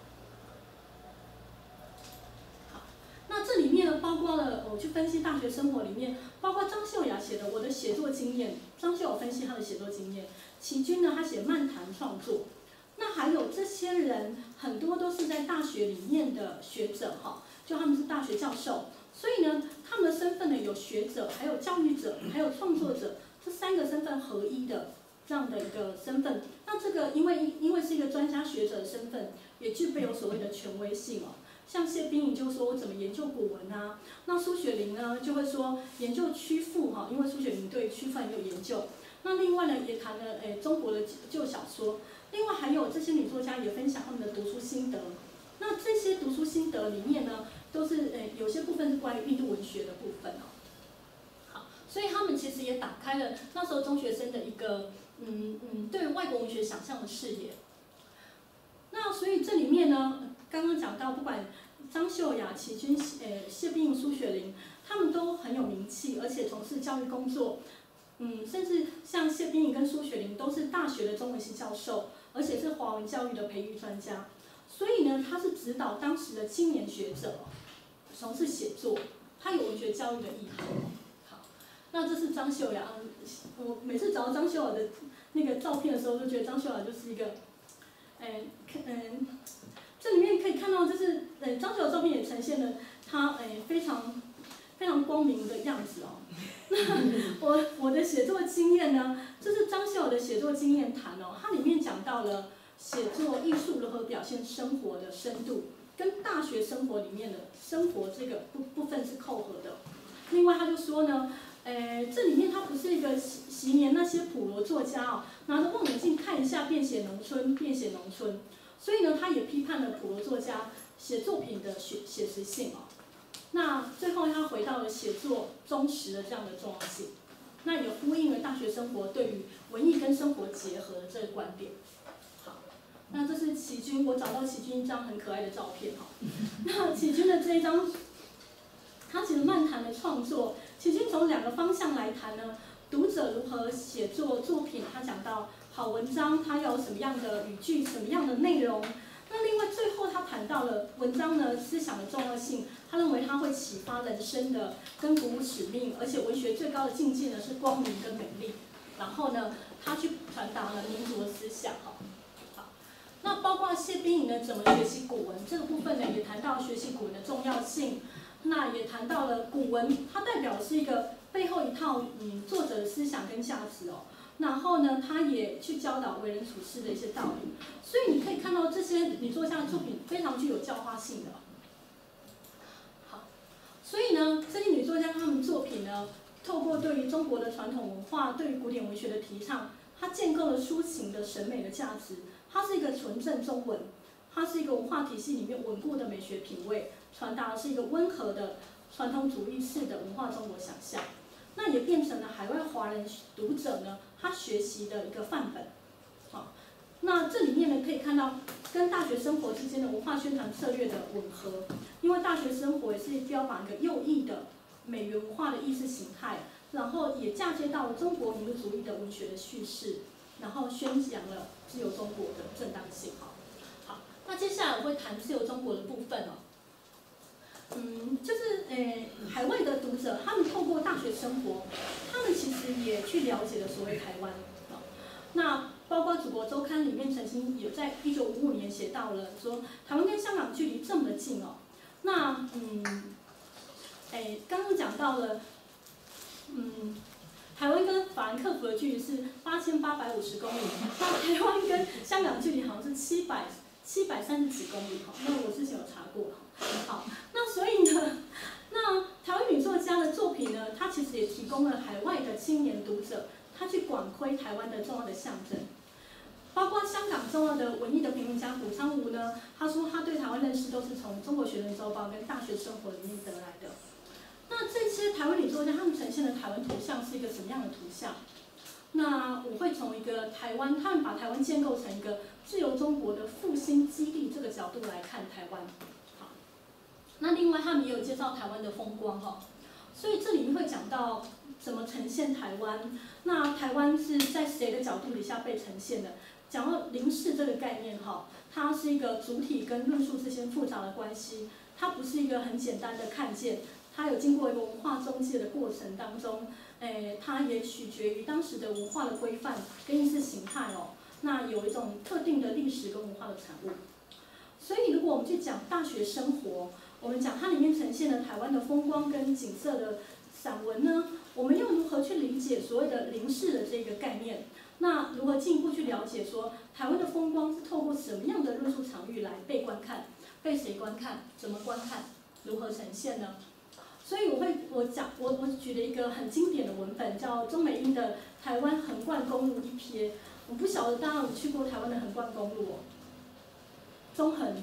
好，那这里面呢，包括了我去分析大学生活里面，包括张秀雅写的我的写作经验，张秀雅分析她的写作经验，齐君呢，他写漫谈创作。那还有这些人，很多都是在大学里面的学者哈，就他们是大学教授，所以呢，他们的身份呢有学者，还有教育者，还有创作者，这三个身份合一的这样的一个身份。那这个因为因为是一个专家学者的身份，也具备有所谓的权威性哦。像谢彬颖就说我怎么研究古文啊，那苏雪龄呢就会说研究曲赋哈，因为苏雪龄对曲赋很有研究。那另外呢也谈了诶中国的旧小说。另外还有这些女作家也分享她们的读书心得，那这些读书心得里面呢，都是呃有些部分是关于印度文学的部分哦。好，所以他们其实也打开了那时候中学生的一个嗯嗯对外国文学想象的视野。那所以这里面呢，刚刚讲到不管张秀雅、齐君、呃谢彬颖、苏雪龄，他们都很有名气，而且从事教育工作。嗯，甚至像谢彬颖跟苏雪龄都是大学的中文系教授，而且是华文教育的培育专家。所以呢，他是指导当时的青年学者从事写作，他有文学教育的意涵。好，那这是张秀雅。我每次找到张秀雅的那个照片的时候，就觉得张秀雅就是一个，嗯嗯，这里面可以看到，就是呃张秀雅照片也呈现了她呃非常非常光明的样子哦。我我的写作经验呢，这是张秀雅的写作经验谈哦，它里面讲到了写作艺术如何表现生活的深度，跟大学生活里面的生活这个部部分是扣合的。另外他就说呢，呃，这里面它不是一个习习年那些普罗作家哦，拿着望远镜看一下便写农村，便写农村，所以呢，他也批判了普罗作家写作品的写写实性哦。 那最后他回到了写作忠实的这样的重要性，那也呼应了大学生活对于文艺跟生活结合的这个观点。好，那这是启君，我找到启君一张很可爱的照片哈。那启君的这一张，他其实漫谈的创作，启君从两个方向来谈呢。读者如何写作作品，他讲到好文章，它要有什么样的语句，什么样的内容。那另外最后他谈到了文章呢思想的重要性，他认为它会启发人生的，跟鼓舞使命，而且文学最高的境界呢是光明跟美丽。然后呢，他去传达了民族的思想哈。好，那包括谢彬颖呢怎么学习古文这个部分呢，也谈到学习古文的重要性。那也谈到了古文，它代表的是一个背后一套嗯作者的思想跟价值哦。然后呢，他也去教导为人处事的一些道理。所以你可以看到这些女作家的作品非常具有教化性的。好，所以呢，这些女作家她们作品呢，透过对于中国的传统文化、对于古典文学的提倡，它建构了抒情的审美的价值。它是一个纯正中文，它是一个文化体系里面稳固的美学品味。传达的是一个温和的传统主义式的文化中国想象，那也变成了海外华人读者呢他学习的一个范本。好，那这里面呢可以看到跟大学生活之间的文化宣传策略的吻合，因为大学生活也是标榜一个右翼的美元文化的意识形态，然后也嫁接到了中国民族主义的文学的叙事，然后宣讲了自由中国的正当性。好，好，那接下来我会谈自由中国的部分哦。嗯，就是诶，海外的读者，他们透过大学生活，他们其实也去了解了所谓台湾。哦，那包括《祖国周刊》里面曾经有在一九五五年写到了说，台湾跟香港距离这么近哦。那嗯，诶，刚刚讲到了，嗯，台湾跟法兰克福的距离是八千八百五十公里，那台湾跟香港距离好像是七百七百三十几公里哈。那我之前有查过。好，那所以呢，那台湾女作家的作品呢，它其实也提供了海外的青年读者，他去广窥台湾的重要的象征，包括香港重要的文艺的评论家谷昌吾呢，他说他对台湾认识都是从《中国学人周报》跟大学生活里面得来的。那这些台湾女作家，她们呈现的台湾图像是一个什么样的图像？那我会从一个台湾，他们把台湾建构成一个自由中国的复兴基地这个角度来看台湾。那另外，他们也有介绍台湾的风光哈，所以这里面会讲到怎么呈现台湾。那台湾是在谁的角度底下被呈现的？讲到凝视这个概念哈，它是一个主体跟论述之间复杂的关系，它不是一个很简单的看见，它有经过一个文化中介的过程当中，诶，它也取决于当时的文化的规范跟意识形态哦，那有一种特定的历史跟文化的产物。所以，如果我们去讲大学生活，我们讲它里面呈现了台湾的风光跟景色的散文呢，我们又如何去理解所谓的凝视的这个概念？那如何进一步去了解说台湾的风光是透过什么样的论述场域来被观看？被谁观看？怎么观看？如何呈现呢？所以我会我讲我我举了一个很经典的文本，叫钟美英的《台湾横贯公路一瞥》。我不晓得大家有去过台湾的横贯公路哦，中横。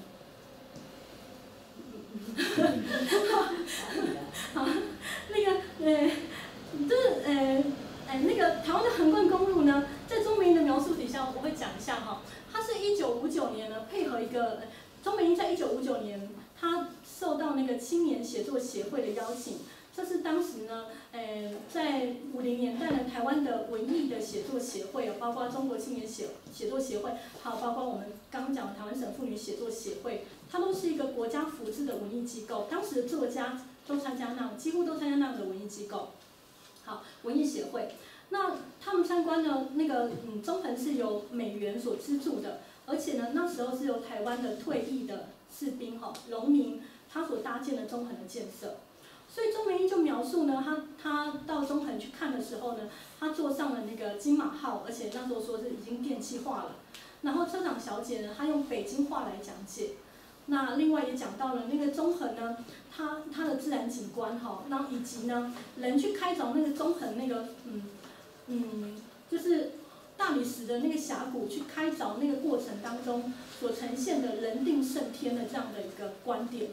好，那个呃，就是呃，哎，那个台湾的横贯公路呢，在钟美英的描述底下，我会讲一下哈。它是一九五九年呢，配合一个钟美英在一九五九年，她受到那个青年写作协会的邀请，这是当时呢，呃，在五零年代呢，台湾的文艺的写作协会，包括中国青年写写作协会，还有包括我们刚刚讲的台湾省妇女写作协会。它都是一个国家扶持的文艺机构，当时的作家都参加那样，几乎都参加那样的文艺机构。好，文艺协会，那他们参观呢，那个嗯，中横是由美元所资助的，而且呢，那时候是由台湾的退役的士兵哈，农民他所搭建的中横的建设。所以钟美英就描述呢，他他到中横去看的时候呢，他坐上了那个金马号，而且那时候说是已经电气化了。然后车长小姐呢，她用北京话来讲解。那另外也讲到了那个中横呢，它它的自然景观哈，那以及呢人去开凿那个中横那个嗯嗯，就是大理石的那个峡谷去开凿那个过程当中所呈现的人定胜天的这样的一个观点哈。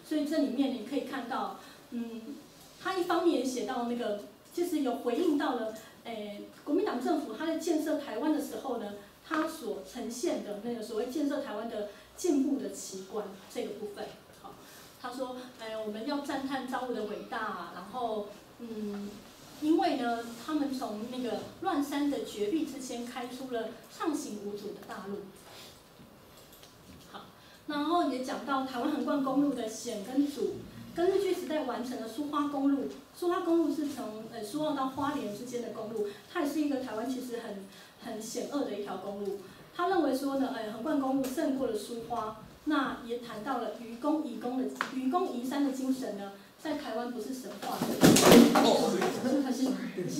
所以这里面你可以看到，嗯，他一方面也写到那个，其实有回应到了，诶，国民党政府他在建设台湾的时候呢，他所呈现的那个所谓建设台湾的进步的奇观这个部分。好，他说，诶，我们要赞叹造物的伟大，然后，嗯。因为呢，他们从那个乱山的绝壁之间开出了畅行无阻的大路。好，然后也讲到台湾横贯公路的险跟阻，跟日据时代完成的苏花公路。苏花公路是从呃苏澳到花莲之间的公路，它也是一个台湾其实很很险恶的一条公路。他认为说呢，呃，横贯公路胜过了苏花，那也谈到了愚公移公的愚公移山的精神呢。在台湾不是神话的，它是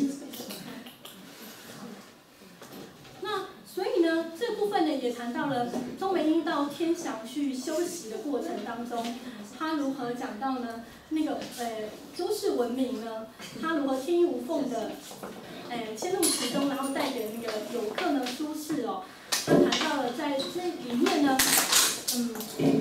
那所以呢，这部分呢也谈到了钟美英到天祥去休息的过程当中，他如何讲到呢？那个呃都市文明呢，他如何天衣无缝的，呃嵌入其中，然后带给那个游客呢舒适哦。他谈到了在这里面呢，嗯。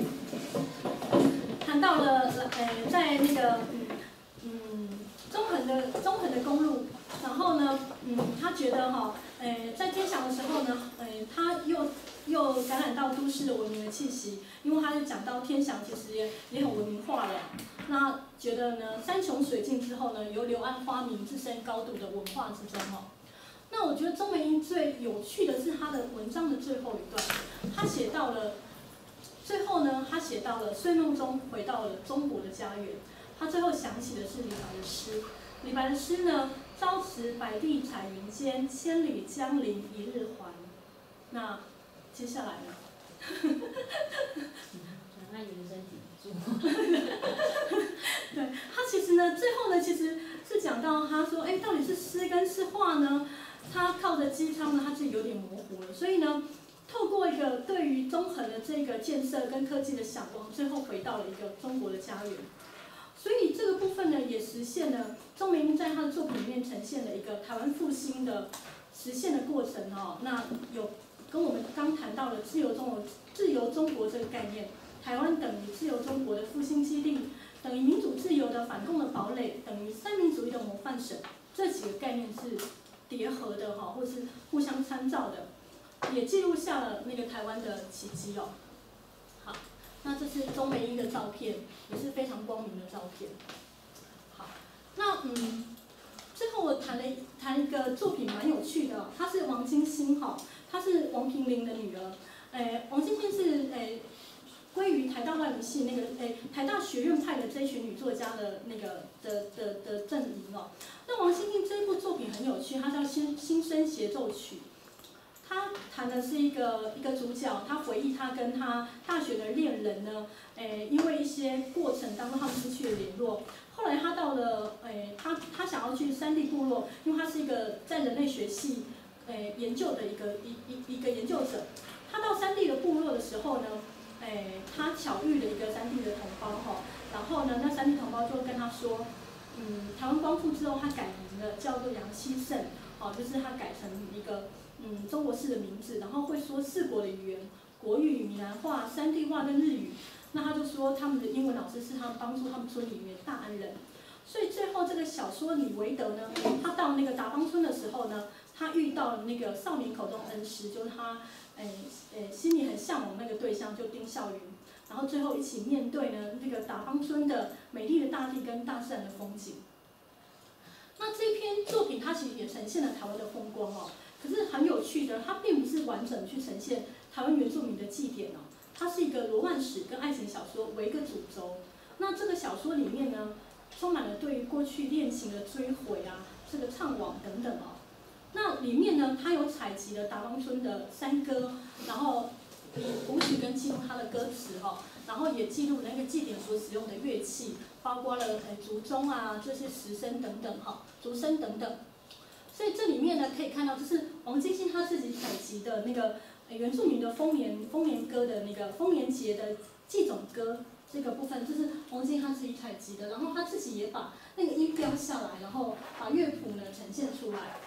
谈到了，呃，在那个，嗯，中横的中横的公路，然后呢，嗯，他觉得哈，呃，在天祥的时候呢，呃，他又又感染到都市的文明的气息，因为他就讲到天祥其实也也很文明化了。那觉得呢，山穷水尽之后呢，由柳暗花明自身高度的文化之中哈。那我觉得钟美英最有趣的是他的文章的最后一段，他写到了。最后呢，他写到了睡梦中回到了中国的家园。他最后想起的是李白的诗。李白的诗呢，朝辞白帝彩云间，千里江陵一日还。那接下来呢？ 那原声挺对，他其实呢，最后呢，其实是讲到他说，哎，到底是诗跟是画呢？他靠着机舱呢，他自己有点模糊了，所以呢。透过一个对于中横的这个建设跟科技的向往，最后回到了一个中国的家园。所以这个部分呢，也实现了钟美英在他的作品里面呈现了一个台湾复兴的实现的过程哦。那有跟我们刚谈到了自由中国、自由中国这个概念，台湾等于自由中国的复兴基地，等于民主自由的反共的堡垒，等于三民主义的模范省，这几个概念是叠合的哈，或是互相参照的。也记录下了那个台湾的奇迹哦。好，那这是钟美英的照片，也是非常光明的照片。好，那嗯，最后我谈了谈一个作品蛮有趣的、哦，她是王金星哈，她是王平林的女儿。诶，王金星是诶归于台大外文系那个诶台大学院派的这一群女作家的那个的的的阵营哦。那王金星这一部作品很有趣，它叫《新新生协奏曲》。他谈的是一个一个主角，他回忆他跟他大学的恋人呢，诶，因为一些过程当中他们失去了联络。后来他到了，诶，他他想要去山地部落，因为他是一个在人类学系，诶研究的一个一一一个研究者。他到山地的部落的时候呢，诶，他巧遇了一个山地的同胞哈，然后呢，那山地同胞就跟他说，嗯，台湾光复之后他改名了，叫做杨希胜，哦，就是他改成一个。嗯，中国式的名字，然后会说四国的语言，国语、闽南话、山地话跟日语。那他就说他们的英文老师是他们帮助他们村里面大恩人。所以最后这个小说李维德呢，他到那个达邦村的时候呢，他遇到了那个少年口中恩师，就是他诶诶心里很向往那个对象，就丁孝云。然后最后一起面对呢那个达邦村的美丽的大地跟大自然的风景。那这篇作品它其实也呈现了台湾的风光哦。可是很有趣的，它并不是完整去呈现台湾原住民的祭典哦，它是一个罗曼史跟爱情小说为一个主轴。那这个小说里面呢，充满了对于过去恋情的追悔啊，这个怅惘等等哦。那里面呢，它有采集了达邦村的山歌，然后以谱曲跟记录它的歌词哈、哦，然后也记录那个祭典所使用的乐器，包括了呃竹钟啊这些石声等等哈、哦，竹声等等。所以这里面呢，可以看到，这是王金星他自己采集的那个原住民的丰年丰年歌的那个丰年节的祭种歌这个部分，这是王金星他自己采集的，然后他自己也把那个音标下来，然后把乐谱呢呈现出来。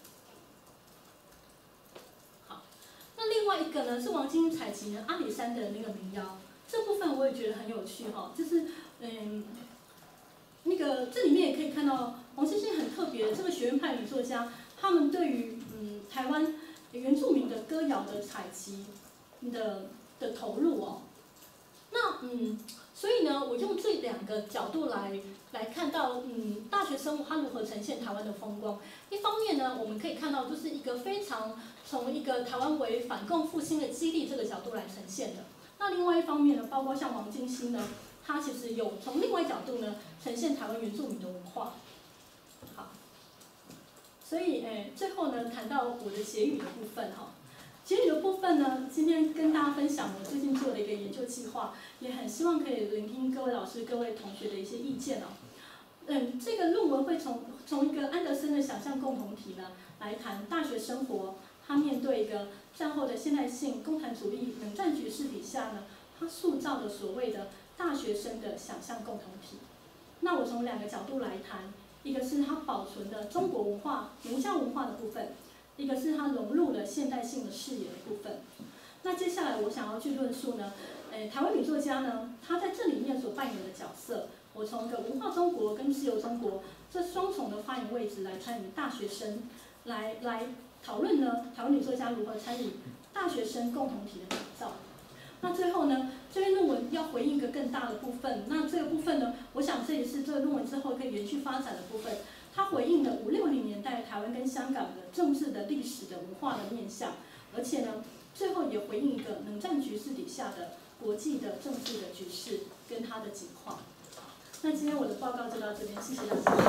好，那另外一个呢是王金星采集呢阿里山的那个民谣，这部分我也觉得很有趣哈、哦，就是嗯，那个这里面也可以看到黄星星很特别的这个学院派女作家，他们对于嗯台湾原住民的歌谣的采集的的投入哦。那嗯，所以呢，我用这两个角度来来看到，嗯，大学生活它如何呈现台湾的风光。一方面呢，我们可以看到，就是一个非常从一个台湾为反共复兴的基地这个角度来呈现的。那另外一方面呢，包括像王金星呢，他其实有从另外角度呢呈现台湾原住民的文化。好，所以诶，最后呢，谈到我的结语的部分哈。结语的部分呢，今天跟大家分享我最近做的一个研究计划，也很希望可以聆听各位老师、各位同学的一些意见哦。嗯，这个论文会从从一个安德森的想象共同体呢来谈大学生活，他面对一个战后的现代性共产主义冷战局势底下呢，他塑造的所谓的大学生的想象共同体。那我从两个角度来谈，一个是他保存的中国文化、儒家文化的部分。一个是它融入了现代性的视野的部分。那接下来我想要去论述呢，诶，台湾女作家呢，她在这里面所扮演的角色，我从一个文化中国跟自由中国这双重的发言位置来参与大学生，来来讨论呢，台湾女作家如何参与大学生共同体的打造。那最后呢，这篇论文要回应一个更大的部分，那这个部分呢，我想这也是这个论文之后可以延续发展的部分。它回应了五六零年代台湾跟香港的政治的历史的文化的面向，而且呢，最后也回应一个冷战局势底下的国际的政治的局势跟它的景况。那今天我的报告就到这边，谢谢大家。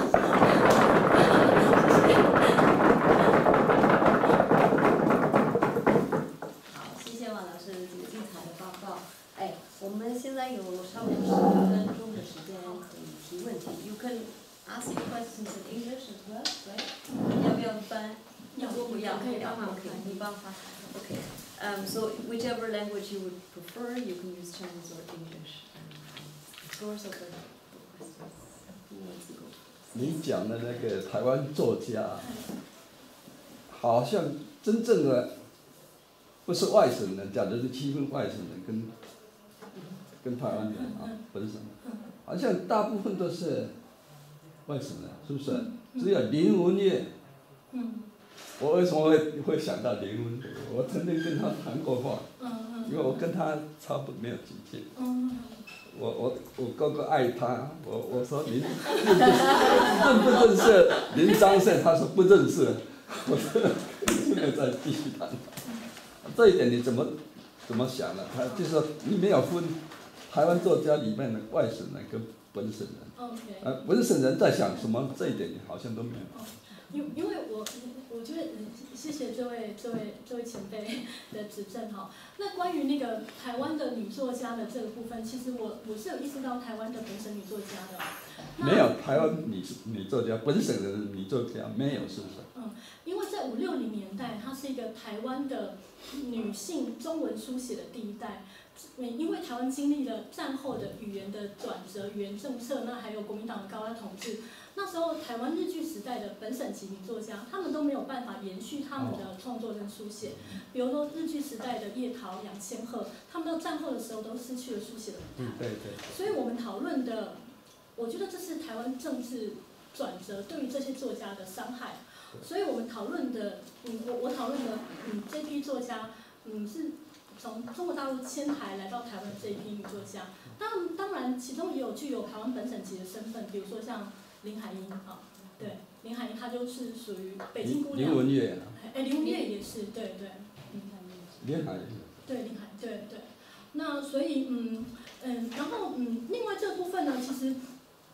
好，谢谢王老师这个精彩的报告。哎，我们现在有差不多十五分钟的时间可以提问题。You can ask your questions in English as well, right? 要不要翻？要不要？可以，要吗？可以，你帮发。Okay. Um, so whichever language you would prefer, you can use Chinese or English. Um, the floor is open for questions. Who wants to go? 你讲的那个台湾作家，好像真正的不是外省人，讲的是七分外省人跟跟台湾人啊，本省，好像大部分都是外省人，是不是？只有林文月。我为什么会会想到林文月？我曾经跟他谈过话，因为我跟他差不多没有几届。我我我哥哥爱他，我我说您认不认识林章胜？他说不认识。我说现在再继续谈。这一点你怎么怎么想呢？他就是说你没有分台湾作家里面的外省人跟本省人。 Okay. 呃，本省人在想什么？这一点好像都没有。 因因为我我觉得，谢谢这位这位这位前辈的指正哈。那关于那个台湾的女作家的这个部分，其实我我是有意识到台湾的本省女作家的。 没有台湾女女作家，本省的女作家没有，是不是？ 嗯，因为在五六零年代，她是一个台湾的女性中文书写的第一代。因为台湾经历了战后的语言的转折、语言政策，那还有国民党的高压统治，那时候台湾日据时代的本省籍女作家，他们都没有办法延续他们的创作跟书写。比如说日据时代的叶桃、杨千鹤，他们到战后的时候都失去了书写的舞台。 对对。 所以我们讨论的，我觉得这是台湾政治转折对于这些作家的伤害。所以我们讨论的，嗯，我我讨论的，嗯，这批作家，嗯，是从中国大陆迁台来到台湾这一批女作家，当当然其中也有具有台湾本省籍的身份，比如说像林海音啊，对，林海音她就是属于北京姑娘。 林文月。 哎，林文月也是，对对。 林海音。 对林海，对对。那所以嗯嗯，然后嗯，另外这部分呢，其实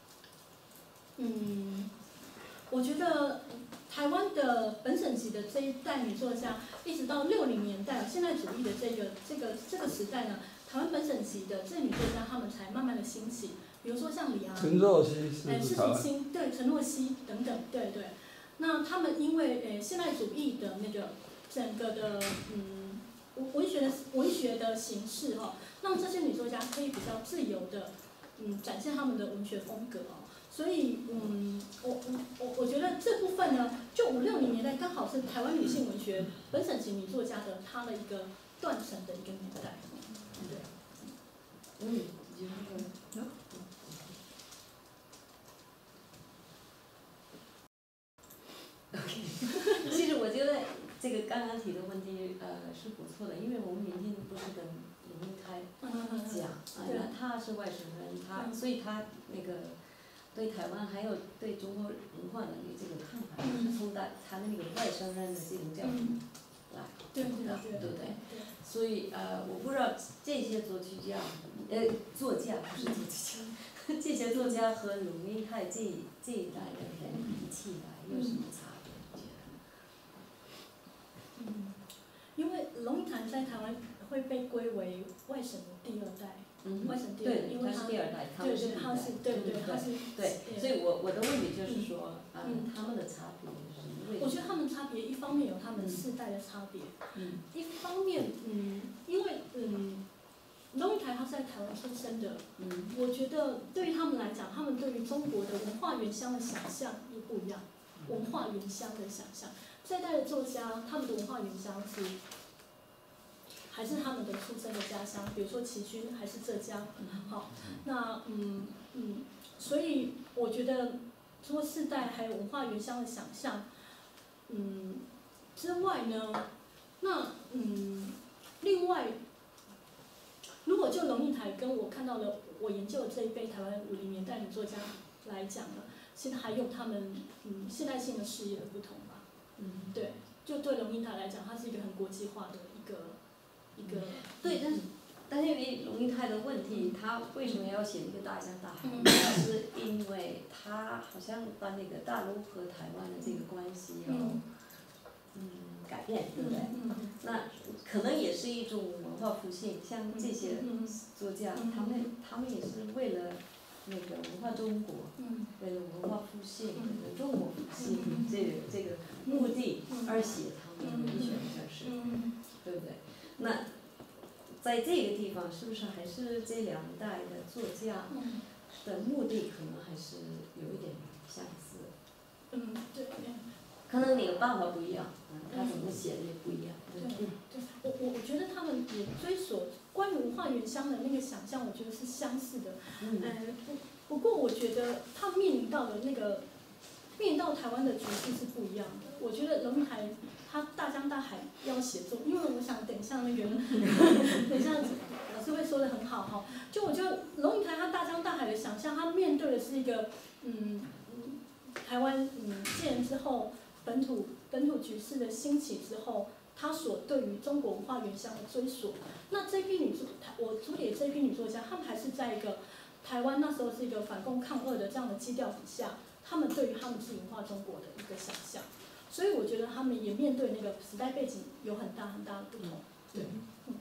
嗯，我觉得。台湾的本省籍的这一代女作家，一直到六零年代现代主义的这个这个这个时代呢，台湾本省籍的这女作家，她们才慢慢的兴起。比如说像李昂， 陈若曦是哎，施其清，对，陈若曦等等，对对。那他们因为诶现代主义的那个整个的嗯文学的文学的形式哈、哦，让这些女作家可以比较自由的嗯展现她们的文学风格哦。所以，嗯，我我我觉得这部分呢，就五六零年代刚好是台湾女性文学本省籍女作家的她的一个断层的一个年代，对。 嗯， 这个刚刚提的问题呃是不错的，因为我们明天不是跟龙应台讲，啊， 对那他是外省人，他嗯所以他那个对台湾还有对中国文化的这个看法， 嗯是从他他那个外省人的这种角度嗯来对对的， 对对不对？所以呃，我不知道这些作曲家，呃，作家不是作曲家，这些作家和龙应台这这一代的人比起来有什么差别？你觉得？ 嗯，因为龙应台在台湾会被归为外省的第二代， 嗯外省第二代， 对， 因为他是第二代，他对们是第一代对他是，对对嗯他是对，所以我我的问题就是说，呃嗯， 他们的差别是为什么？ 我觉得他们差别，一方面有他们世代的差别， 嗯一方面，嗯，因为嗯，龙应台他是在台湾出生的， 嗯我觉得对于他们来讲，他们对于中国的文化原乡的想象又不一样，文化原乡的想象，这一代的作家，他们的文化原乡是还是他们的出生的家乡，比如说齐军还是浙江，好，那嗯嗯，所以我觉得说世代还有文化原乡的想象，嗯之外呢，那嗯另外，如果就龙应台跟我看到的我研究的这一辈台湾五零年代女作家来讲呢，其实还有他们嗯现代性的事业的不同吧， 嗯， 对，就对龙应台来讲，它是一个很国际化的一个一个， 对，但是但是因为龙应台的问题，他为什么要写那个大江大海？ 嗯是因为他好像把那个大陆和台湾的这个关系要嗯嗯改变，对不对？ 嗯那可能也是一种文化复兴，像这些嗯作家， 嗯他们他们也是为了那个文化中国， 嗯为了文化复兴， 嗯为了中国复兴嗯这个这个目的而写他们的文学的事， 嗯对不对？那在这个地方，是不是还是这两代的作家嗯的目的可能还是有一点相似？ 嗯，对。 可能你的办法不一样，嗯，他怎么写的也不一样，对对，对，我我我觉得他们也追索关于文化原乡的那个想象，我觉得是相似的。 嗯呃，不不过我觉得他面临到的那个面临到台湾的局势是不一样的。我觉得龙应台他大江大海要写作，因为我想等一下那个等一下老师会说的很好哈。就我觉得龙应台他大江大海的想象，他面对的是一个嗯嗯台湾嗯建人之后。本土本土局势的兴起之后，他所对于中国文化原乡的追索，那这批女作，我处理的这批女作家，她们还是在一个台湾那时候是一个反共抗俄的这样的基调底下，她们对于他们自己文化中国的一个想象，所以我觉得他们也面对那个时代背景有很大很大的不同。对，嗯。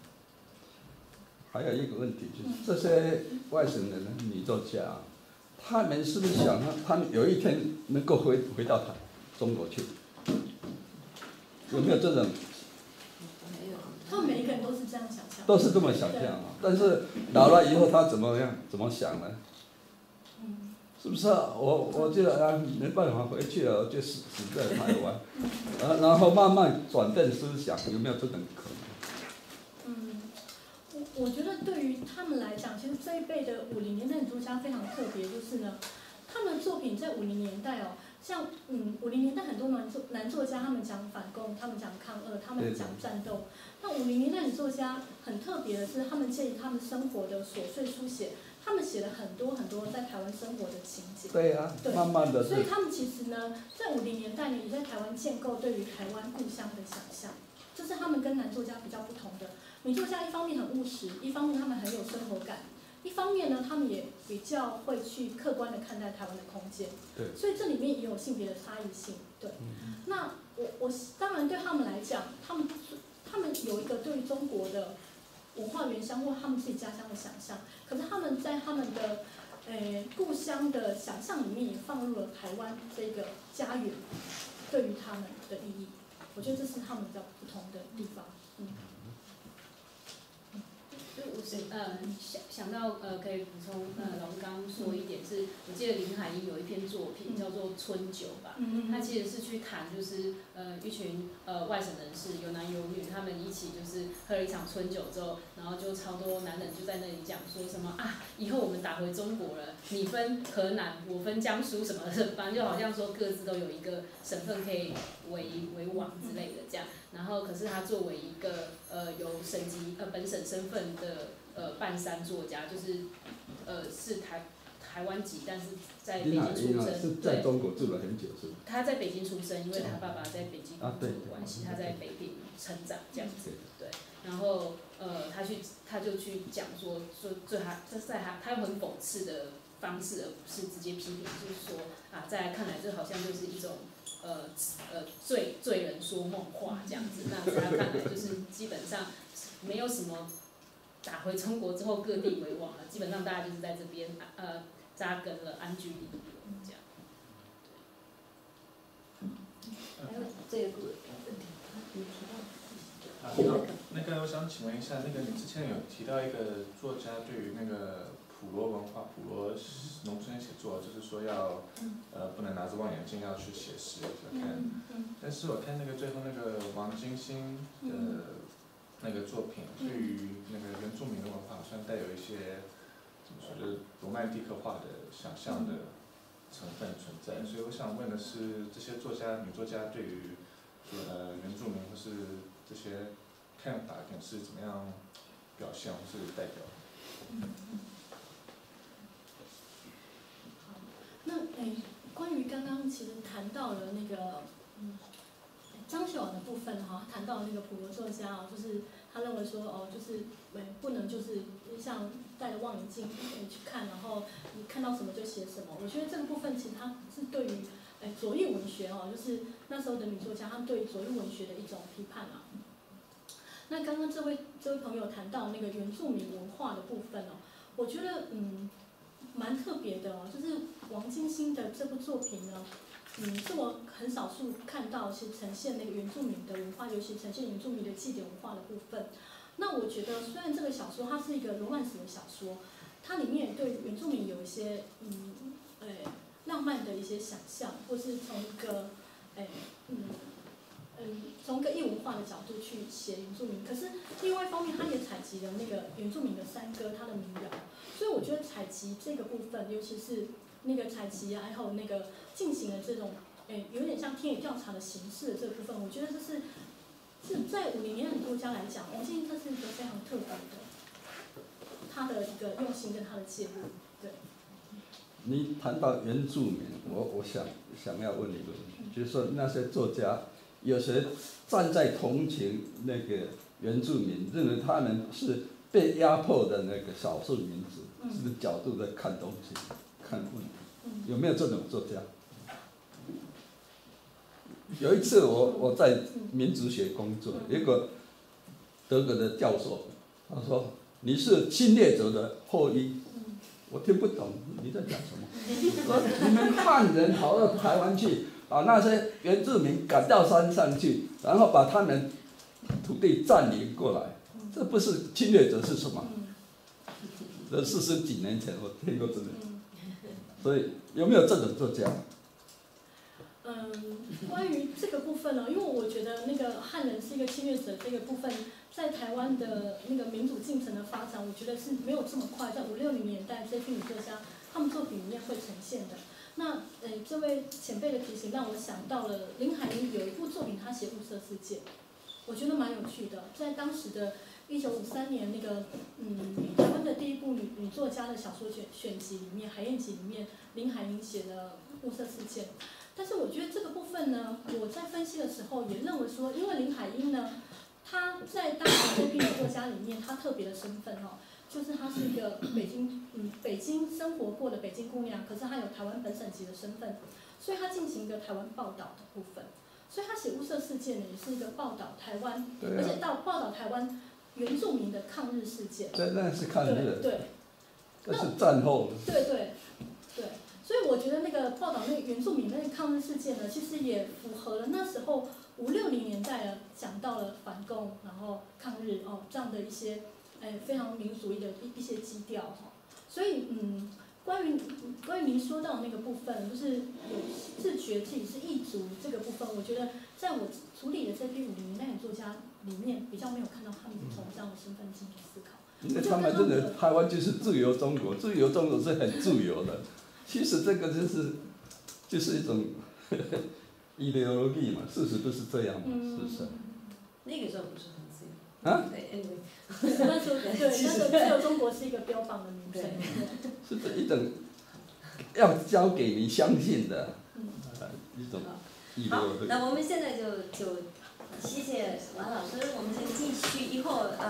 还有一个问题就是，这些外省人的女作家，他们是不是想他们有一天能够回回到台中国去？有没有这种？ 他们每一个人都是这样想象。 都是这么想象啊，但是老了以后他怎么样？怎么想呢？ 嗯。 是不是啊？我我觉得啊，没办法回去了，就死死在台湾，然然后慢慢转变思想，有没有这种可能？ 嗯，我我觉得对于他们来讲，其实这一辈的五零年代的作家非常特别，就是呢，他们的作品在五零年代哦，像嗯五零年代很多男作男作家，他们讲反共，他们讲抗俄，他们讲战斗。那五零年代的作家很特别的是，他们借他们生活的琐碎书写，他们写了很多很多在台湾生活的情景。 对呀、啊，慢慢的。 所以他们其实呢，在五零年代呢，也在台湾建构对于台湾故乡的想象，这是他们跟男作家比较不同的。女作家一方面很务实，一方面他们很有生活感，一方面呢，他们也比较会去客观的看待台湾的空间。 对。 所以这里面也有性别的差异性。对。嗯、那我我当然对他们来讲，他们他们有一个对于中国的文化原乡或他们自己家乡的想象，可是他们在他们的呃故乡的想象里面也放入了台湾这个家园对于他们的意义。我觉得这是他们比较不同的地方。嗯。 就我呃想想到呃可以补充呃老师刚刚说一点是，我记得林海音有一篇作品叫做《春酒》吧，他其实是去谈就是呃一群呃外省人士有男有女，他们一起就是喝了一场春酒之后，然后就超多男人就在那里讲说什么啊，以后我们打回中国了，你分河南，我分江苏什么的，反正就好像说各自都有一个省份可以为为王之类的这样。然后可是他作为一个呃有省级呃本省身份的呃半山作家，就是呃是台台湾籍，但是在北京出生， 是在中国住了很久是吧？ 他在北京出生，因为他爸爸在北京工作的关系， 啊、 他在北平成长这样子，对。然后呃他去他就去讲说，说对他这在他他用很讽刺的方式，而不是直接批评，就是说啊，在他看来这好像就是一种。呃呃，罪罪人说梦话这样子，那在他看来就是基本上没有什么打回中国之后各地为王了，基本上大家就是在这边呃扎根了，安居立业这样。 还有这个问题，你提到。 啊，那那个我想请问一下，那个你之前有提到一个作家对于那个普罗文化、普罗农村写作，就是说要呃不能拿着望远镜要去写诗要看。但是我看那个最后那个王金星的那个作品，对于那个原住民的文化好像带有一些怎么说，就是罗曼蒂克化的想象的成分存在。所以我想问的是，这些作家、女作家对于呃原住民或是这些看法点是怎么样表现或是代表的？ 那诶，关于刚刚其实谈到了那个嗯张学友的部分哈，谈到那个普罗作家哦，就是他认为说哦，就是诶不能就是像带着望远镜诶去看，然后你看到什么就写什么。我觉得这个部分其实他是对于诶左翼文学哦，就是那时候的女作家，她对左翼文学的一种批判啊。那刚刚这位这位朋友谈到那个原住民文化的部分哦，我觉得嗯。蛮特别的哦，就是王金星的这部作品呢，嗯，是我很少数看到是呈现那个原住民的文化，尤其呈现原住民的祭典文化的部分。那我觉得，虽然这个小说它是一个罗曼史的小说，它里面也对原住民有一些嗯，呃，浪漫的一些想象，或是从一个，哎，嗯。嗯，从一个异文化的角度去写原住民，可是另外一方面，他也采集了那个原住民的山歌，他的民谣，所以我觉得采集这个部分，尤其是那个采集啊，还有那个进行了这种，诶，有点像田野调查的形式的这个部分，我觉得这是是在五零年代的作家来讲，我建议这是一个非常特别的，他的一个用心跟他的介入，对。 你谈到原住民，我我想想要问你一个问题，就是说那些作家有谁站在同情那个原住民，认为他们是被压迫的那个少数民族，这个角度在看东西、看问题，有没有这种作家？有一次我我在民族学工作，有一个德国的教授，他说你是侵略者的后裔。我听不懂你在讲什么。说你们汉人跑到台湾去，把那些原住民赶到山上去，然后把他们土地占领过来，这不是侵略者是什么？这四十几年前我听过这个。所以有没有这种作家？ 嗯，关于这个部分呢，因为我觉得那个汉人是一个侵略者这个部分。在台湾的那个民主进程的发展，我觉得是没有这么快。在五六零年代，这批女作家她们作品里面会呈现的。那呃，这位前辈的提醒让我想到了林海音有一部作品，她写雾社事件，我觉得蛮有趣的。在当时的一九五三年那个嗯台湾的第一部女女作家的小说选选集里面，《海燕集》里面，林海音写的雾社事件。但是我觉得这个部分呢，我在分析的时候也认为说，因为林海音呢。她在当时这批女作家里面，她特别的身份哈，就是她是一个北京嗯北京生活过的北京姑娘，可是她有台湾本省籍的身份，所以她进行一个台湾报道的部分，所以她写雾社事件呢，也是一个报道台湾， 对啊、 而且到报道台湾原住民的抗日事件。 对，那是抗日。 对对。 那是战后。 对对对，所以我觉得那个报道那个原住民那个抗日事件呢，其实也符合了那时候。五六零年代了，讲到了反共，然后抗日哦这样的一些哎非常民主义的一一些基调哈。所以嗯，关于关于您说到的那个部分，就是有自觉自己是异族这个部分，我觉得在我处理的这批五零年代的作家里面，比较没有看到他们从这样的身份进行思考。 因为他们真的台湾就是自由中国，自由中国是很自由的。其实这个就是就是一种ideology嘛，事实不是这样嘛，是不是？ 那个时候不是很自由。 啊？ 对 ，anyway。 那时候对，那时候自由中国是一个标榜的名称。 是这一种要交给你相信的，呃，一种ideology。 好，那我们现在就就谢谢王老师，我们先继续，以后呃。